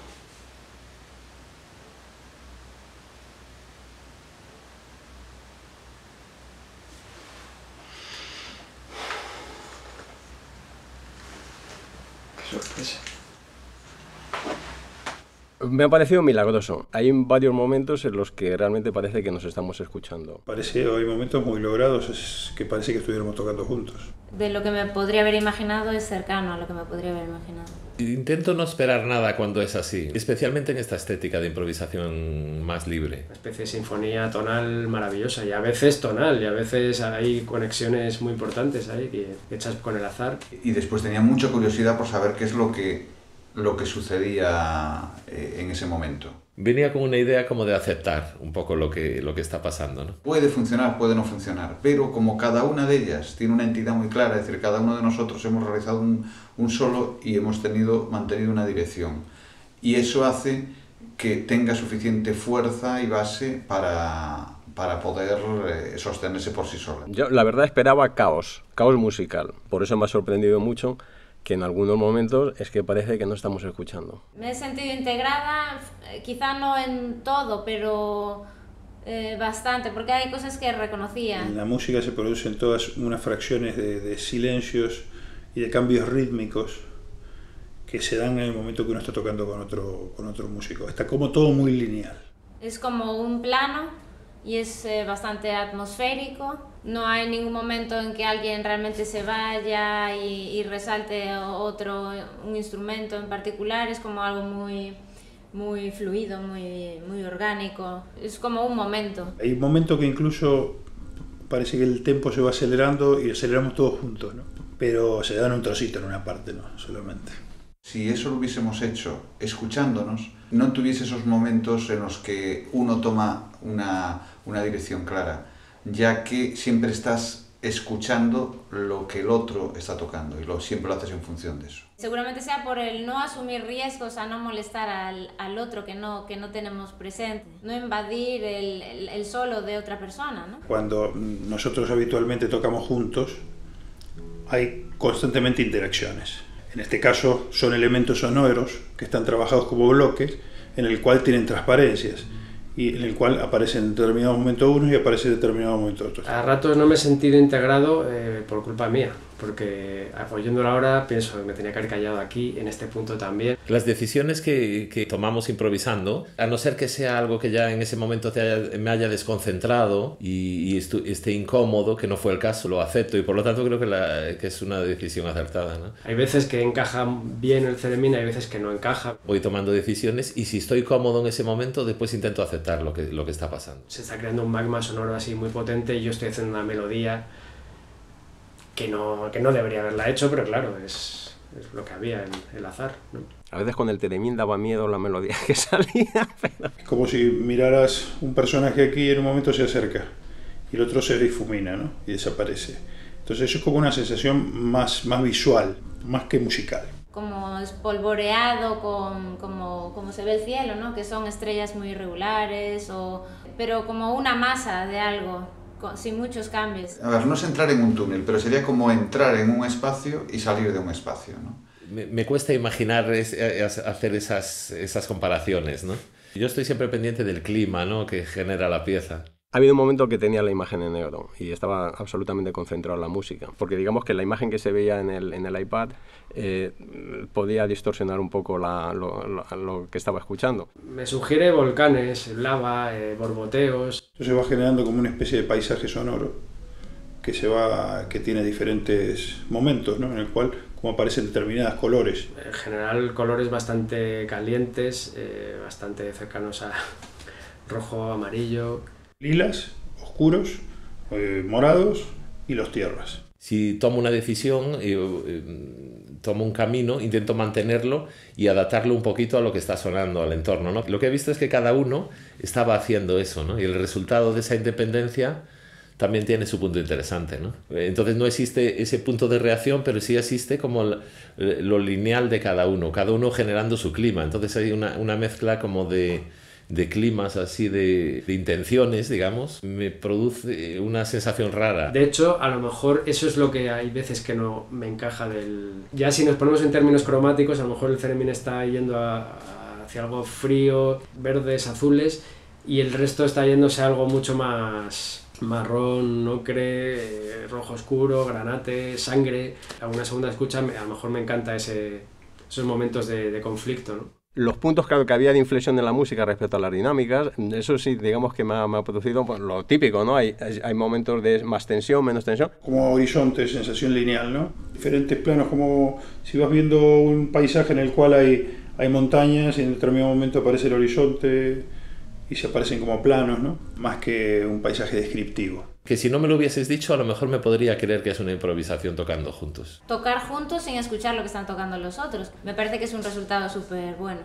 Qué sorpresa. Me ha parecido milagroso. Hay varios momentos en los que realmente parece que nos estamos escuchando. Parece, hay momentos muy logrados, es que parece que estuviéramos tocando juntos. De lo que me podría haber imaginado es cercano a lo que me podría haber imaginado. Intento no esperar nada cuando es así, especialmente en esta estética de improvisación más libre. Una especie de sinfonía tonal maravillosa, y a veces tonal, y a veces hay conexiones muy importantes ahí que hechas con el azar. Y después tenía mucha curiosidad por saber qué es lo que, lo que sucedía eh, en ese momento. Venía con una idea como de aceptar un poco lo que, lo que está pasando, ¿no? Puede funcionar, puede no funcionar, pero como cada una de ellas tiene una entidad muy clara, es decir, cada uno de nosotros hemos realizado un, un solo y hemos tenido, mantenido una dirección. Y eso hace que tenga suficiente fuerza y base para, para poder eh, sostenerse por sí sola. Yo, la verdad, esperaba caos, caos musical. Por eso me ha sorprendido mucho que en algunos momentos es que parece que no estamos escuchando. Me he sentido integrada, quizá no en todo, pero eh, bastante, porque hay cosas que reconocía. En la música se producen todas unas fracciones de, de silencios y de cambios rítmicos que se dan en el momento que uno está tocando con otro, con otro músico. Está como todo muy lineal. Es como un plano y es eh, bastante atmosférico. No hay ningún momento en que alguien realmente se vaya y, y resalte otro, un instrumento en particular. Es como algo muy, muy fluido, muy, muy orgánico. Es como un momento. Hay un momento que incluso parece que el tempo se va acelerando y aceleramos todos juntos, ¿no? Pero se dan un trocito en una parte, ¿no? Solamente. Si eso lo hubiésemos hecho escuchándonos, no tuviese esos momentos en los que uno toma una, una dirección clara, ya que siempre estás escuchando lo que el otro está tocando y lo, siempre lo haces en función de eso. Seguramente sea por el no asumir riesgos, a no molestar al, al otro que no, que no tenemos presente, no invadir el, el, el solo de otra persona, ¿no? Cuando nosotros habitualmente tocamos juntos, hay constantemente interacciones. En este caso son elementos sonoros que están trabajados como bloques, en el cual tienen transparencias y en el cual aparecen en determinado momento unos y aparece en determinado momento otros. A ratos no me he sentido integrado eh, por culpa mía, porque oyéndolo ahora pienso que me tenía que haber callado aquí, en este punto también. Las decisiones que, que tomamos improvisando, a no ser que sea algo que ya en ese momento te haya, me haya desconcentrado y, y estu, esté incómodo, que no fue el caso, lo acepto y por lo tanto creo que, la, que es una decisión acertada, ¿no? Hay veces que encaja bien el theremin, hay veces que no encaja. Voy tomando decisiones y si estoy cómodo en ese momento, después intento aceptar lo que, lo que está pasando. Se está creando un magma sonoro así muy potente y yo estoy haciendo una melodía que no, que no debería haberla hecho, pero claro, es, es lo que había, el, el azar, ¿no? A veces con el Theremin daba miedo la melodía que salía, pero... Es como si miraras un personaje aquí y en un momento se acerca y el otro se difumina, ¿no? Y desaparece. Entonces eso es como una sensación más, más visual, más que musical. Como espolvoreado, con, como, como se ve el cielo, ¿no? Que son estrellas muy irregulares, o, pero como una masa de algo, con, sin muchos cambios. A ver, no es entrar en un túnel, pero sería como entrar en un espacio y salir de un espacio, ¿no? Me, me cuesta imaginar es, es, hacer esas, esas comparaciones, ¿no? Yo estoy siempre pendiente del clima, ¿no? Que genera la pieza. Ha habido un momento que tenía la imagen en negro y estaba absolutamente concentrado en la música, porque digamos que la imagen que se veía en el, en el iPad eh, podía distorsionar un poco la, lo, lo, lo que estaba escuchando. Me sugiere volcanes, lava, eh, borboteos. Eso se va generando como una especie de paisaje sonoro que, se va, que tiene diferentes momentos, ¿no? En el cual como aparecen determinados colores. En general colores bastante calientes, eh, bastante cercanos a rojo, amarillo... Lilas, oscuros, eh, morados y los tierras. Si tomo una decisión, eh, eh, tomo un camino, intento mantenerlo y adaptarlo un poquito a lo que está sonando, al entorno, ¿no? Lo que he visto es que cada uno estaba haciendo eso, ¿no? Y el resultado de esa independencia también tiene su punto interesante, ¿no? Entonces no existe ese punto de reacción, pero sí existe como lo, lo lineal de cada uno, cada uno generando su clima. Entonces hay una, una mezcla como de... de climas así, de, de intenciones, digamos, me produce una sensación rara. De hecho, a lo mejor eso es lo que hay veces que no me encaja del... Ya si nos ponemos en términos cromáticos, a lo mejor el Theremin está yendo a, a, hacia algo frío, verdes, azules, y el resto está yéndose a algo mucho más marrón, ocre, eh, rojo oscuro, granate, sangre. A una segunda escucha a lo mejor me encanta ese, esos momentos de, de conflicto, ¿no? Los puntos que, que había de inflexión en la música respecto a las dinámicas, eso sí, digamos que me ha, me ha producido pues, lo típico, ¿no? Hay, hay momentos de más tensión, menos tensión. Como horizonte, sensación lineal, ¿no? Diferentes planos, como si vas viendo un paisaje en el cual hay, hay montañas y en determinado momento aparece el horizonte y se aparecen como planos, ¿no? Más que un paisaje descriptivo. Que si no me lo hubieses dicho, a lo mejor me podría creer que es una improvisación tocando juntos. Tocar juntos sin escuchar lo que están tocando los otros. Me parece que es un resultado súper bueno.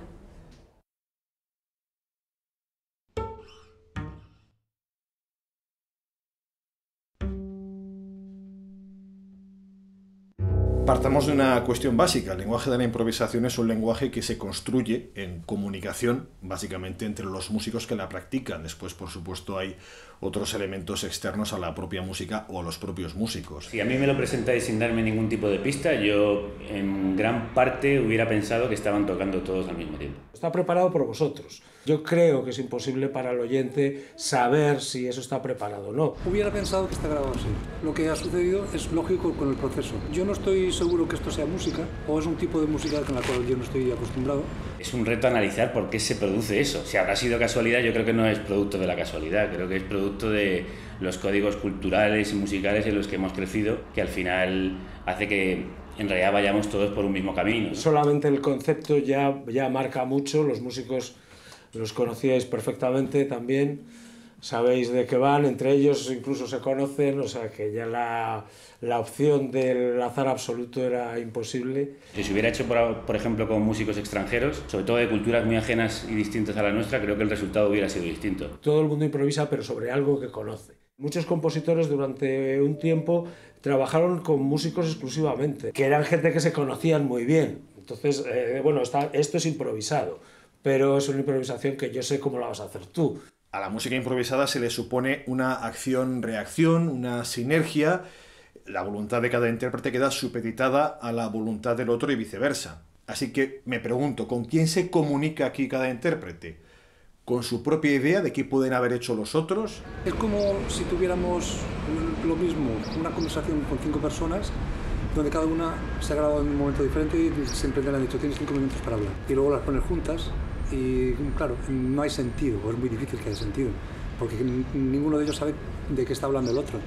Partamos de una cuestión básica. El lenguaje de la improvisación es un lenguaje que se construye en comunicación, básicamente entre los músicos que la practican. Después, por supuesto, hay otros elementos externos a la propia música o a los propios músicos. Si a mí me lo presentáis sin darme ningún tipo de pista, yo en gran parte hubiera pensado que estaban tocando todos al mismo tiempo. Está preparado por vosotros. Yo creo que es imposible para el oyente saber si eso está preparado o no. Hubiera pensado que está grabado así. Lo que ha sucedido es lógico con el proceso. Yo no estoy seguro que esto sea música, o es un tipo de música con la cual yo no estoy acostumbrado. Es un reto analizar por qué se produce eso. Si habrá sido casualidad, yo creo que no es producto de la casualidad, creo que es producto de los códigos culturales y musicales en los que hemos crecido, que al final hace que en realidad vayamos todos por un mismo camino, ¿no? Solamente el concepto ya, ya marca mucho, los músicos los conocíais perfectamente también, sabéis de qué van, entre ellos incluso se conocen, o sea que ya la, la opción del azar absoluto era imposible. Si se hubiera hecho, por, por ejemplo, con músicos extranjeros, sobre todo de culturas muy ajenas y distintas a la nuestra, creo que el resultado hubiera sido distinto. Todo el mundo improvisa, pero sobre algo que conoce. Muchos compositores durante un tiempo trabajaron con músicos exclusivamente, que eran gente que se conocían muy bien. Entonces, eh, bueno, está, esto es improvisado, pero es una improvisación que yo sé cómo la vas a hacer tú. A la música improvisada se le supone una acción-reacción, una sinergia. La voluntad de cada intérprete queda supeditada a la voluntad del otro y viceversa. Así que me pregunto, ¿con quién se comunica aquí cada intérprete? ¿Con su propia idea de qué pueden haber hecho los otros? Es como si tuviéramos lo mismo, una conversación con cinco personas, donde cada una se ha grabado en un momento diferente y siempre le han dicho tienes cinco minutos para hablar. Y luego las pones juntas y claro, no hay sentido, o es muy difícil que haya sentido, porque ninguno de ellos sabe de qué está hablando el otro.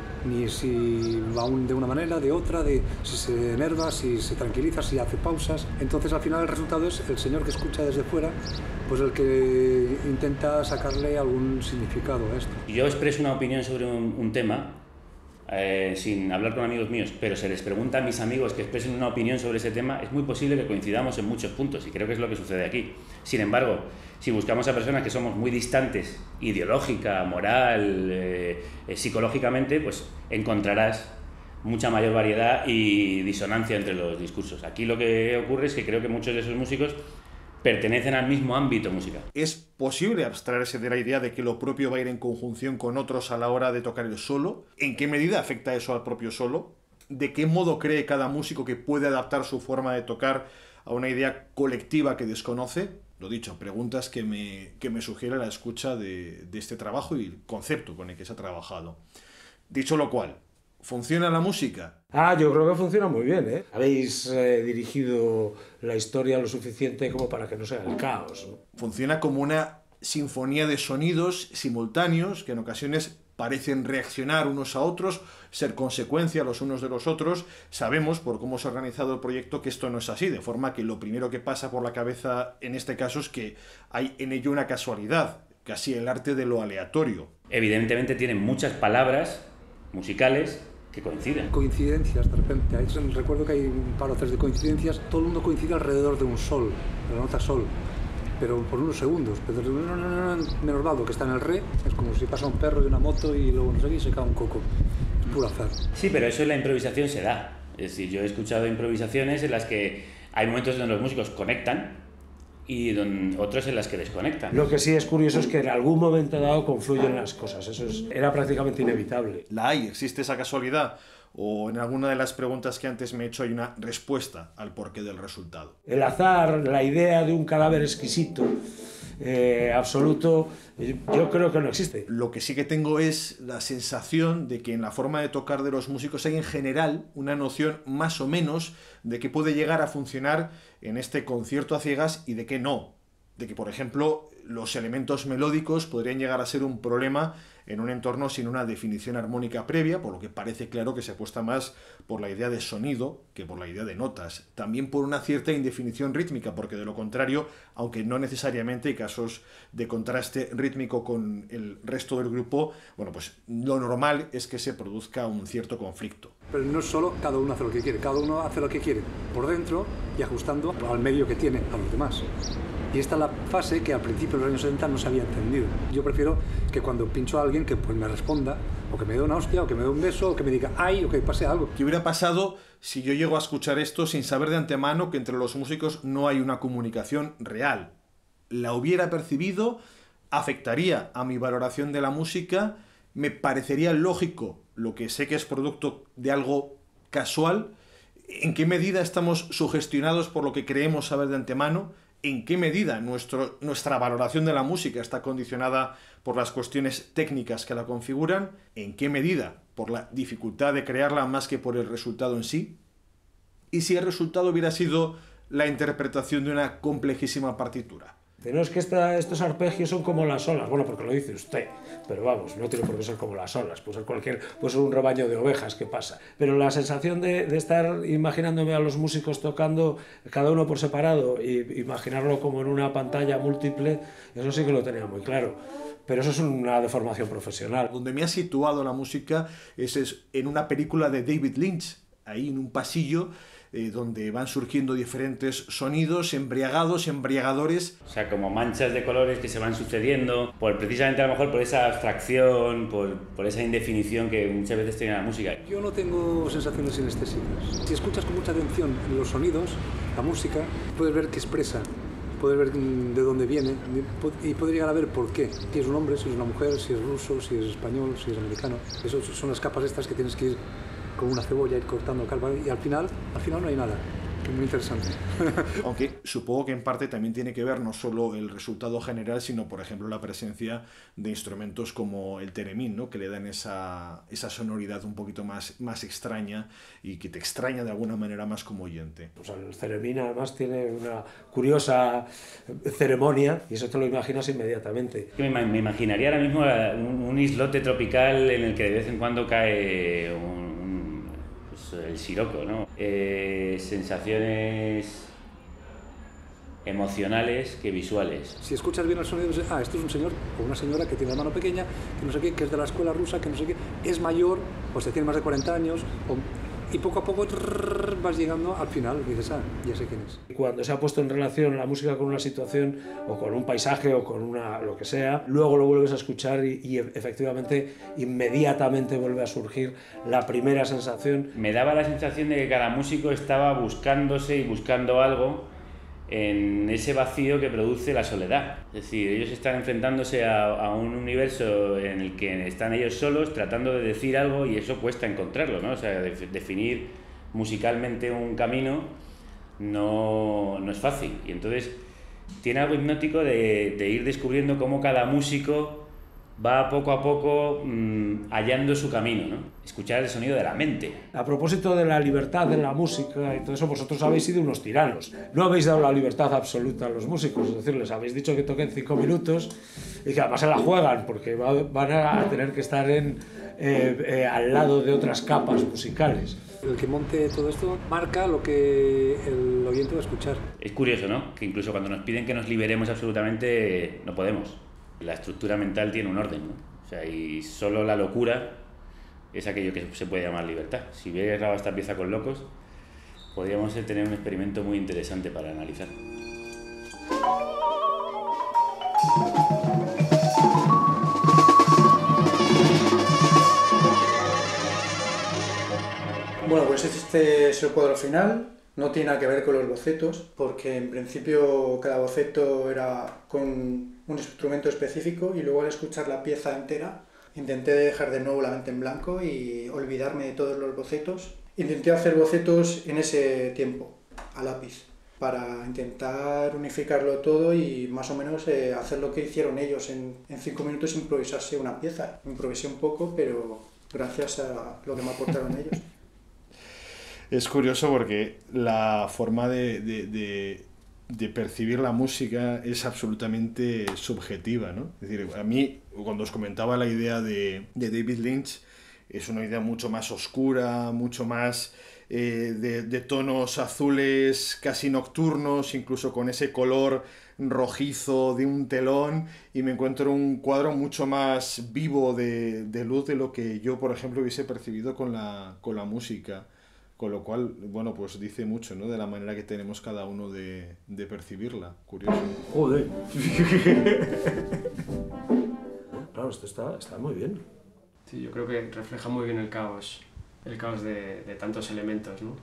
Ni si va de una manera, de otra, de si se enerva, si se tranquiliza, si hace pausas. Entonces al final el resultado es el señor que escucha desde fuera, pues el que intenta sacarle algún significado a esto. Si yo expreso una opinión sobre un, un tema, eh, sin hablar con amigos míos, pero se les pregunta a mis amigos que expresen una opinión sobre ese tema, es muy posible que coincidamos en muchos puntos, y creo que es lo que sucede aquí. Sin embargo, si buscamos a personas que somos muy distantes, ideológica, moral, eh, eh, psicológicamente, pues encontrarás mucha mayor variedad y disonancia entre los discursos. Aquí lo que ocurre es que creo que muchos de esos músicos pertenecen al mismo ámbito musical. ¿Es posible abstraerse de la idea de que lo propio va a ir en conjunción con otros a la hora de tocar el solo? ¿En qué medida afecta eso al propio solo? ¿De qué modo cree cada músico que puede adaptar su forma de tocar a una idea colectiva que desconoce? Lo dicho, preguntas que me, que me sugiere la escucha de, de este trabajo y el concepto con el que se ha trabajado. Dicho lo cual, ¿funciona la música? Ah, yo creo que funciona muy bien, ¿eh? Habéis eh, dirigido la historia lo suficiente como para que no sea el caos, ¿no? Funciona como una sinfonía de sonidos simultáneos que en ocasiones parecen reaccionar unos a otros, ser consecuencia los unos de los otros. Sabemos, por cómo se ha organizado el proyecto, que esto no es así, de forma que lo primero que pasa por la cabeza en este caso es que hay en ello una casualidad, casi el arte de lo aleatorio. Evidentemente tienen muchas palabras musicales que coinciden. Coincidencias, de repente. Hay, recuerdo que hay un par o tres de coincidencias. Todo el mundo coincide alrededor de un sol, de la nota sol, pero por unos segundos. Pero menos dado que está en el re, es como si pasa un perro y una moto y luego no sé qué y se cae un coco. Es puro azar. Sí, pero eso en la improvisación se da. Es decir, yo he escuchado improvisaciones en las que hay momentos donde los músicos conectan y don, otros en las que desconectan. Lo que sí es curioso es que en algún momento dado confluyen las cosas, eso es, era prácticamente inevitable. ¿La hay? ¿Existe esa casualidad? ¿O en alguna de las preguntas que antes me he hecho hay una respuesta al porqué del resultado? El azar, la idea de un cadáver exquisito, eh, absoluto, yo creo que no existe. Lo que sí que tengo es la sensación de que en la forma de tocar de los músicos hay en general una noción más o menos de que puede llegar a funcionar en este concierto a ciegas y de que no. De que, por ejemplo, los elementos melódicos podrían llegar a ser un problema en un entorno sin una definición armónica previa, por lo que parece claro que se apuesta más por la idea de sonido que por la idea de notas. También por una cierta indefinición rítmica, porque de lo contrario, aunque no necesariamente hay casos de contraste rítmico con el resto del grupo, bueno, pues lo normal es que se produzca un cierto conflicto. Pero no es solo cada uno hace lo que quiere, cada uno hace lo que quiere por dentro y ajustando al medio que tiene a los demás. Y esta es la fase que al principio de los años setenta no se había entendido. Yo prefiero que cuando pincho a alguien que pues me responda, o que me dé una hostia, o que me dé un beso, o que me diga ¡ay!, o que pase algo. ¿Qué hubiera pasado si yo llego a escuchar esto sin saber de antemano que entre los músicos no hay una comunicación real? ¿La hubiera percibido? ¿Afectaría a mi valoración de la música? ¿Me parecería lógico lo que sé que es producto de algo casual? ¿En qué medida estamos sugestionados por lo que creemos saber de antemano? ¿En qué medida nuestro, nuestra valoración de la música está condicionada por las cuestiones técnicas que la configuran? ¿En qué medida por la dificultad de crearla más que por el resultado en sí? ¿Y si el resultado hubiera sido la interpretación de una complejísima partitura? No es que esta, estos arpegios son como las olas, bueno, porque lo dice usted, pero vamos, no tiene por qué ser como las olas, puede ser cualquier, puede ser un rebaño de ovejas que pasa. Pero la sensación de, de estar imaginándome a los músicos tocando cada uno por separado e imaginarlo como en una pantalla múltiple, eso sí que lo tenía muy claro. Pero eso es una deformación profesional. Donde me ha situado la música es, es en una película de David Lynch, ahí en un pasillo, Eh, donde van surgiendo diferentes sonidos, embriagados, embriagadores. O sea, como manchas de colores que se van sucediendo, por, precisamente a lo mejor por esa abstracción, por, por esa indefinición que muchas veces tiene la música. Yo no tengo sensaciones sinestésicas. Si escuchas con mucha atención los sonidos, la música, puedes ver qué expresa, puedes ver de dónde viene y puedes llegar a ver por qué. Si es un hombre, si es una mujer, si es ruso, si es español, si es americano. Esas son las capas estas que tienes que ir con una cebolla, ir cortando calva y al final, al final no hay nada. Es muy interesante. Aunque supongo que en parte también tiene que ver no solo el resultado general, sino por ejemplo la presencia de instrumentos como el theremin, ¿no? Que le dan esa, esa sonoridad un poquito más, más extraña y que te extraña de alguna manera más como oyente. O sea, el theremin además tiene una curiosa ceremonia y eso te lo imaginas inmediatamente. Me, me imaginaría ahora mismo un, un islote tropical en el que de vez en cuando cae un el siroco, ¿no? Eh, sensaciones emocionales que visuales. Si escuchas bien el sonido, dices, ah, esto es un señor o una señora que tiene la mano pequeña, que no sé qué, que es de la escuela rusa, que no sé qué, es mayor, o sea, tiene más de cuarenta años, o... y poco a poco trrr, vas llegando al final y dices, ah, ya sé quién es. Cuando se ha puesto en relación la música con una situación o con un paisaje o con una lo que sea, luego lo vuelves a escuchar y, y efectivamente inmediatamente vuelve a surgir la primera sensación. Me daba la sensación de que cada músico estaba buscándose y buscando algo en ese vacío que produce la soledad. Es decir, ellos están enfrentándose a, a un universo en el que están ellos solos tratando de decir algo y eso cuesta encontrarlo, ¿no? O sea, de, definir musicalmente un camino no, no es fácil. Y entonces tiene algo hipnótico de, de ir descubriendo cómo cada músico va poco a poco mmm, hallando su camino, ¿no? Escuchar el sonido de la mente. A propósito de la libertad en la música y todo eso, vosotros habéis sido unos tiranos. No habéis dado la libertad absoluta a los músicos, es decir, les habéis dicho que toquen cinco minutos y que además se la juegan, porque va, van a tener que estar en, eh, eh, al lado de otras capas musicales. El que monte todo esto marca lo que el oyente va a escuchar. Es curioso, ¿no? Que incluso cuando nos piden que nos liberemos absolutamente, no podemos. La estructura mental tiene un orden, ¿no? O sea, y solo la locura es aquello que se puede llamar libertad. Si hubiera grabado esta pieza con locos, podríamos tener un experimento muy interesante para analizar. Bueno, pues este es el cuadro final. No tiene nada que ver con los bocetos, porque en principio cada boceto era con un instrumento específico y luego al escuchar la pieza entera intenté dejar de nuevo la mente en blanco y olvidarme de todos los bocetos. Intenté hacer bocetos en ese tiempo, a lápiz, para intentar unificarlo todo y más o menos eh, hacer lo que hicieron ellos en, en cinco minutos, improvisarse una pieza. Improvisé un poco, pero gracias a lo que me aportaron ellos. Es curioso porque la forma de, de, de, de percibir la música es absolutamente subjetiva, ¿no? Es decir, a mí, cuando os comentaba la idea de, de David Lynch, es una idea mucho más oscura, mucho más eh, de, de tonos azules casi nocturnos, incluso con ese color rojizo de un telón, y me encuentro un cuadro mucho más vivo de, de luz de lo que yo, por ejemplo, hubiese percibido con la, con la música. Con lo cual, bueno, pues dice mucho, ¿no? De la manera que tenemos cada uno de, de percibirla. Curioso. Joder. Claro, esto está, está muy bien. Sí, yo creo que refleja muy bien el caos, el caos de, de tantos elementos, ¿no?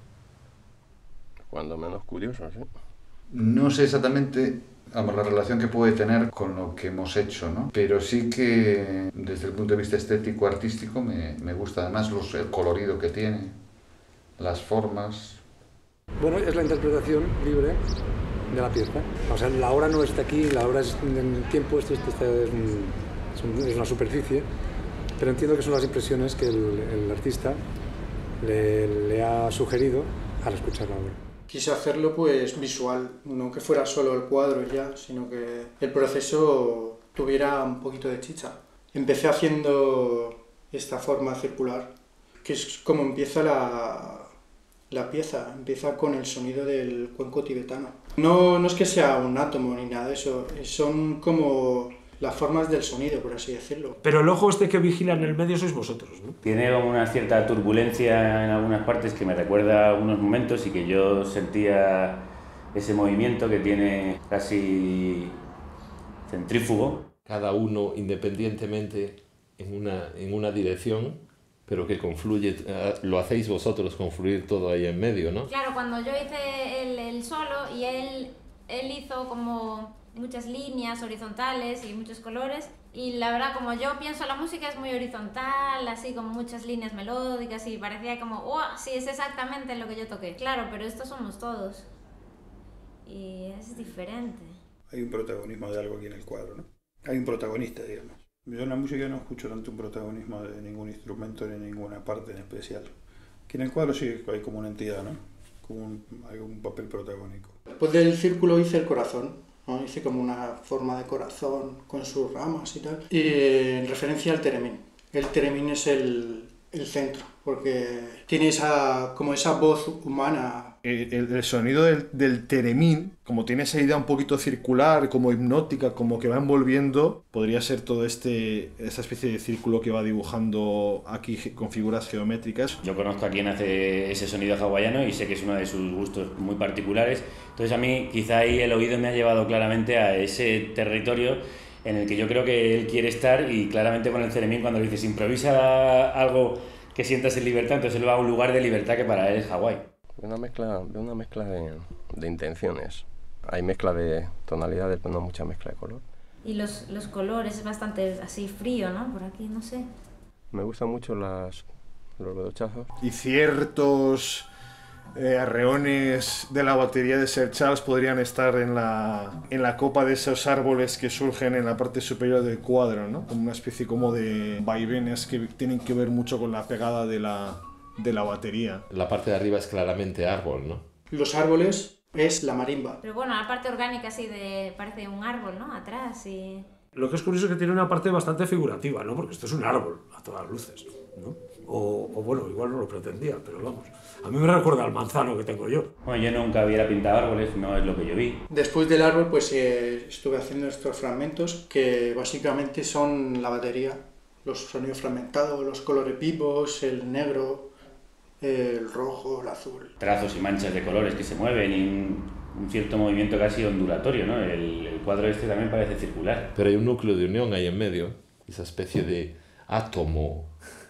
Cuando menos curioso, sí. No sé exactamente vamos, la relación que puede tener con lo que hemos hecho, ¿no? Pero sí que desde el punto de vista estético, artístico, me, me gusta además los, el colorido que tiene. Las formas. Bueno, es la interpretación libre de la pieza. O sea, la hora no está aquí, la hora es en el tiempo, esto, esto está, es, un, es una superficie, pero entiendo que son las impresiones que el, el artista le, le ha sugerido al escuchar la obra. Quise hacerlo pues visual, no que fuera solo el cuadro ya, sino que el proceso tuviera un poquito de chicha. Empecé haciendo esta forma circular, que es como empieza la, la pieza, empieza con el sonido del cuenco tibetano. No, no es que sea un átomo ni nada de eso, son como las formas del sonido, por así decirlo. Pero el ojo este que vigila en el medio sois vosotros, ¿no? Tiene como una cierta turbulencia en algunas partes que me recuerda a unos momentos y que yo sentía ese movimiento que tiene casi centrífugo. Cada uno independientemente en una, en una dirección, pero que confluye, lo hacéis vosotros confluir todo ahí en medio, ¿no? Claro, cuando yo hice el, el solo y él, él hizo como muchas líneas horizontales y muchos colores, y la verdad como yo pienso la música es muy horizontal, así como muchas líneas melódicas y parecía como, oh, sí, es exactamente lo que yo toqué. Claro, pero estos somos todos y es diferente. Hay un protagonismo de algo aquí en el cuadro, ¿no? Hay un protagonista, digamos. Yo en la música no escucho tanto un protagonismo de ningún instrumento ni ninguna parte en especial. Aquí en el cuadro sí hay como una entidad, ¿no? Como un, hay un papel protagónico. Después del círculo hice el corazón, ¿no? Hice como una forma de corazón con sus ramas y tal. Y en referencia al teremín. El teremín es el, el centro, porque tiene esa, como esa voz humana El, el, el sonido del, del teremín, como tiene esa idea un poquito circular, como hipnótica, como que va envolviendo, podría ser todo este esta especie de círculo que va dibujando aquí con figuras geométricas. Yo conozco a quien hace ese sonido hawaiano y sé que es uno de sus gustos muy particulares. Entonces a mí quizá ahí el oído me ha llevado claramente a ese territorio en el que yo creo que él quiere estar, y claramente con el ceremín, cuando le dices improvisa algo que sientas en libertad, entonces él va a un lugar de libertad que para él es Hawái. Una mezcla, de una mezcla de, de intenciones. Hay mezcla de tonalidades, pero no mucha mezcla de color. Y los, los colores, es bastante así frío, ¿no? Por aquí, no sé. Me gustan mucho las, los velochazos. Y ciertos eh, arreones de la batería de Sir Charles podrían estar en la, en la copa de esos árboles que surgen en la parte superior del cuadro, ¿no? Como una especie como de vaivenes que tienen que ver mucho con la pegada de la... de la batería. La parte de arriba es claramente árbol, ¿no? Los árboles es la marimba. Pero bueno, la parte orgánica así de... parece un árbol, ¿no? Atrás y... Lo que es curioso es que tiene una parte bastante figurativa, ¿no? Porque esto es un árbol, a todas luces, ¿no? O, o bueno, igual no lo pretendía, pero vamos. A mí me recuerda al manzano que tengo yo. Bueno, yo nunca hubiera pintado árboles, no es lo que yo vi. Después del árbol, pues eh, estuve haciendo estos fragmentos que básicamente son la batería. Los sonidos fragmentados, los colores vivos, el negro, el rojo, el azul. Trazos y manchas de colores que se mueven y un, un cierto movimiento casi ondulatorio, ¿no? El, el cuadro este también parece circular. Pero hay un núcleo de unión ahí en medio, esa especie de átomo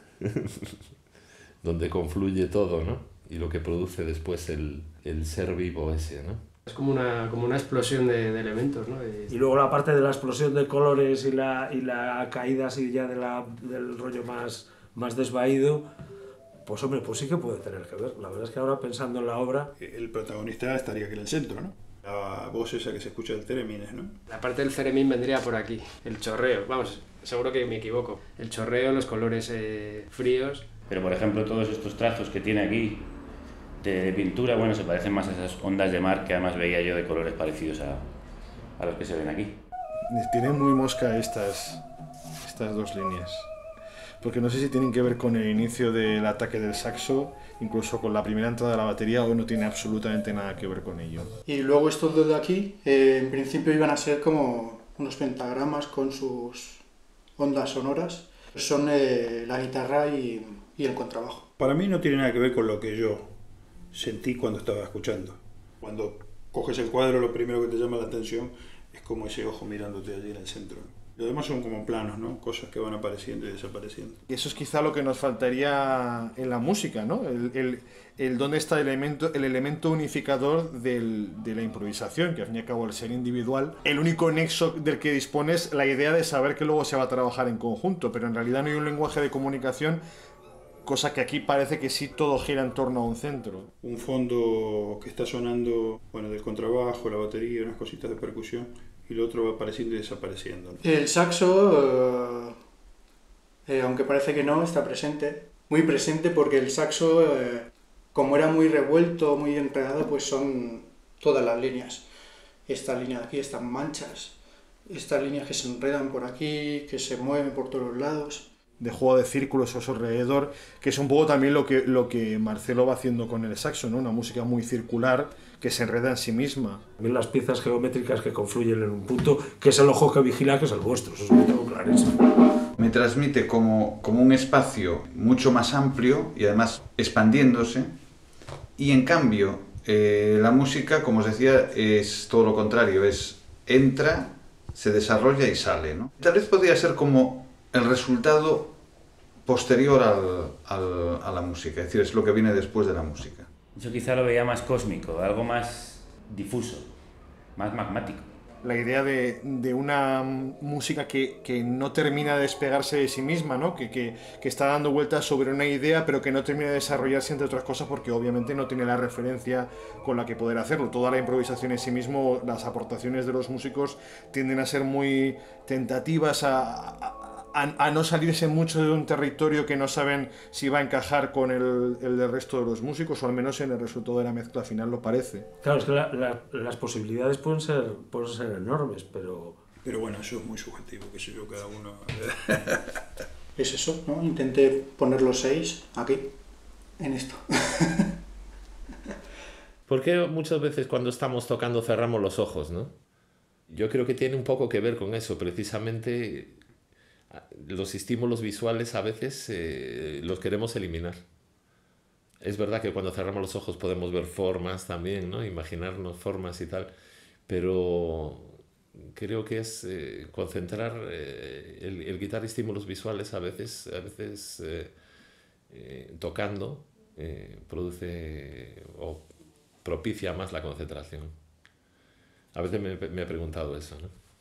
donde confluye todo, ¿no? Y lo que produce después el, el ser vivo ese, ¿no? Es como una, como una explosión de, de elementos, ¿no? De... Y luego la parte de la explosión de colores y la, y la caída así ya de la, del rollo más, más desvaído, pues hombre, pues sí que puede tener que ver. La verdad es que ahora pensando en la obra... El protagonista estaría aquí en el centro, ¿no? La voz esa que se escucha del Theremin, ¿no? La parte del Theremin vendría por aquí, el chorreo. Vamos, seguro que me equivoco. El chorreo, los colores eh, fríos... Pero por ejemplo todos estos trazos que tiene aquí de, de pintura, bueno, se parecen más a esas ondas de mar que además veía yo de colores parecidos a, a los que se ven aquí. Tienen muy mosca estas, estas dos líneas. Porque no sé si tienen que ver con el inicio del ataque del saxo, incluso con la primera entrada de la batería, o no tiene absolutamente nada que ver con ello. Y luego estos dos de aquí, eh, en principio iban a ser como unos pentagramas con sus ondas sonoras. Son eh, la guitarra y, y el contrabajo. Para mí no tiene nada que ver con lo que yo sentí cuando estaba escuchando. Cuando coges el cuadro, lo primero que te llama la atención es como ese ojo mirándote allí en el centro. Lo demás son como planos, ¿no? Cosas que van apareciendo y desapareciendo. Y eso es quizá lo que nos faltaría en la música, ¿no? El, el, el dónde está el elemento, el elemento unificador del, de la improvisación, que al fin y al cabo al ser individual, el único nexo del que dispones la idea de saber que luego se va a trabajar en conjunto, pero en realidad no hay un lenguaje de comunicación, cosa que aquí parece que sí todo gira en torno a un centro. Un fondo que está sonando, bueno, del contrabajo, la batería, unas cositas de percusión, y lo otro va apareciendo y desapareciendo, ¿no? El saxo, eh, eh, aunque parece que no, está presente, muy presente, porque el saxo, eh, como era muy revuelto, muy enredado, pues son todas las líneas. Esta línea de aquí, estas manchas, estas líneas que se enredan por aquí, que se mueven por todos los lados. De juego de círculos a su alrededor, que es un poco también lo que, lo que Marcelo va haciendo con el saxo, ¿no? Una música muy circular, que se enreda en sí misma. También las piezas geométricas que confluyen en un punto, que es el ojo que vigila, que es el vuestro, eso es lo tengo clarísimo. Me transmite como, como un espacio mucho más amplio y además expandiéndose, y en cambio eh, la música, como os decía, es todo lo contrario, es entra, se desarrolla y sale, ¿no? Tal vez podría ser como el resultado posterior al, al, a la música, es decir, es lo que viene después de la música. Yo quizá lo veía más cósmico, algo más difuso, más magmático. La idea de, de una música que, que no termina de despegarse de sí misma, ¿no? Que, que, que está dando vueltas sobre una idea, pero que no termina de desarrollarse, entre otras cosas, porque obviamente no tiene la referencia con la que poder hacerlo. Toda la improvisación en sí mismo, las aportaciones de los músicos tienden a ser muy tentativas a... a A, a no salirse mucho de un territorio que no saben si va a encajar con el, el del resto de los músicos, o al menos en el resultado de la mezcla final lo parece. Claro, es que la, la, las posibilidades pueden ser, pueden ser enormes, pero... Pero bueno, eso es muy subjetivo, qué sé yo, cada uno... Es eso, ¿no? Intenté poner los seis aquí, en esto. ¿Por qué muchas veces cuando estamos tocando cerramos los ojos, ¿no? Yo creo que tiene un poco que ver con eso, precisamente los estímulos visuales a veces eh, los queremos eliminar. Es verdad que cuando cerramos los ojos podemos ver formas también, ¿no? Imaginarnos formas y tal, pero creo que es eh, concentrar eh, el, el quitar estímulos visuales a veces, a veces eh, eh, tocando eh, produce o propicia más la concentración. A veces me, me he preguntado eso, ¿no?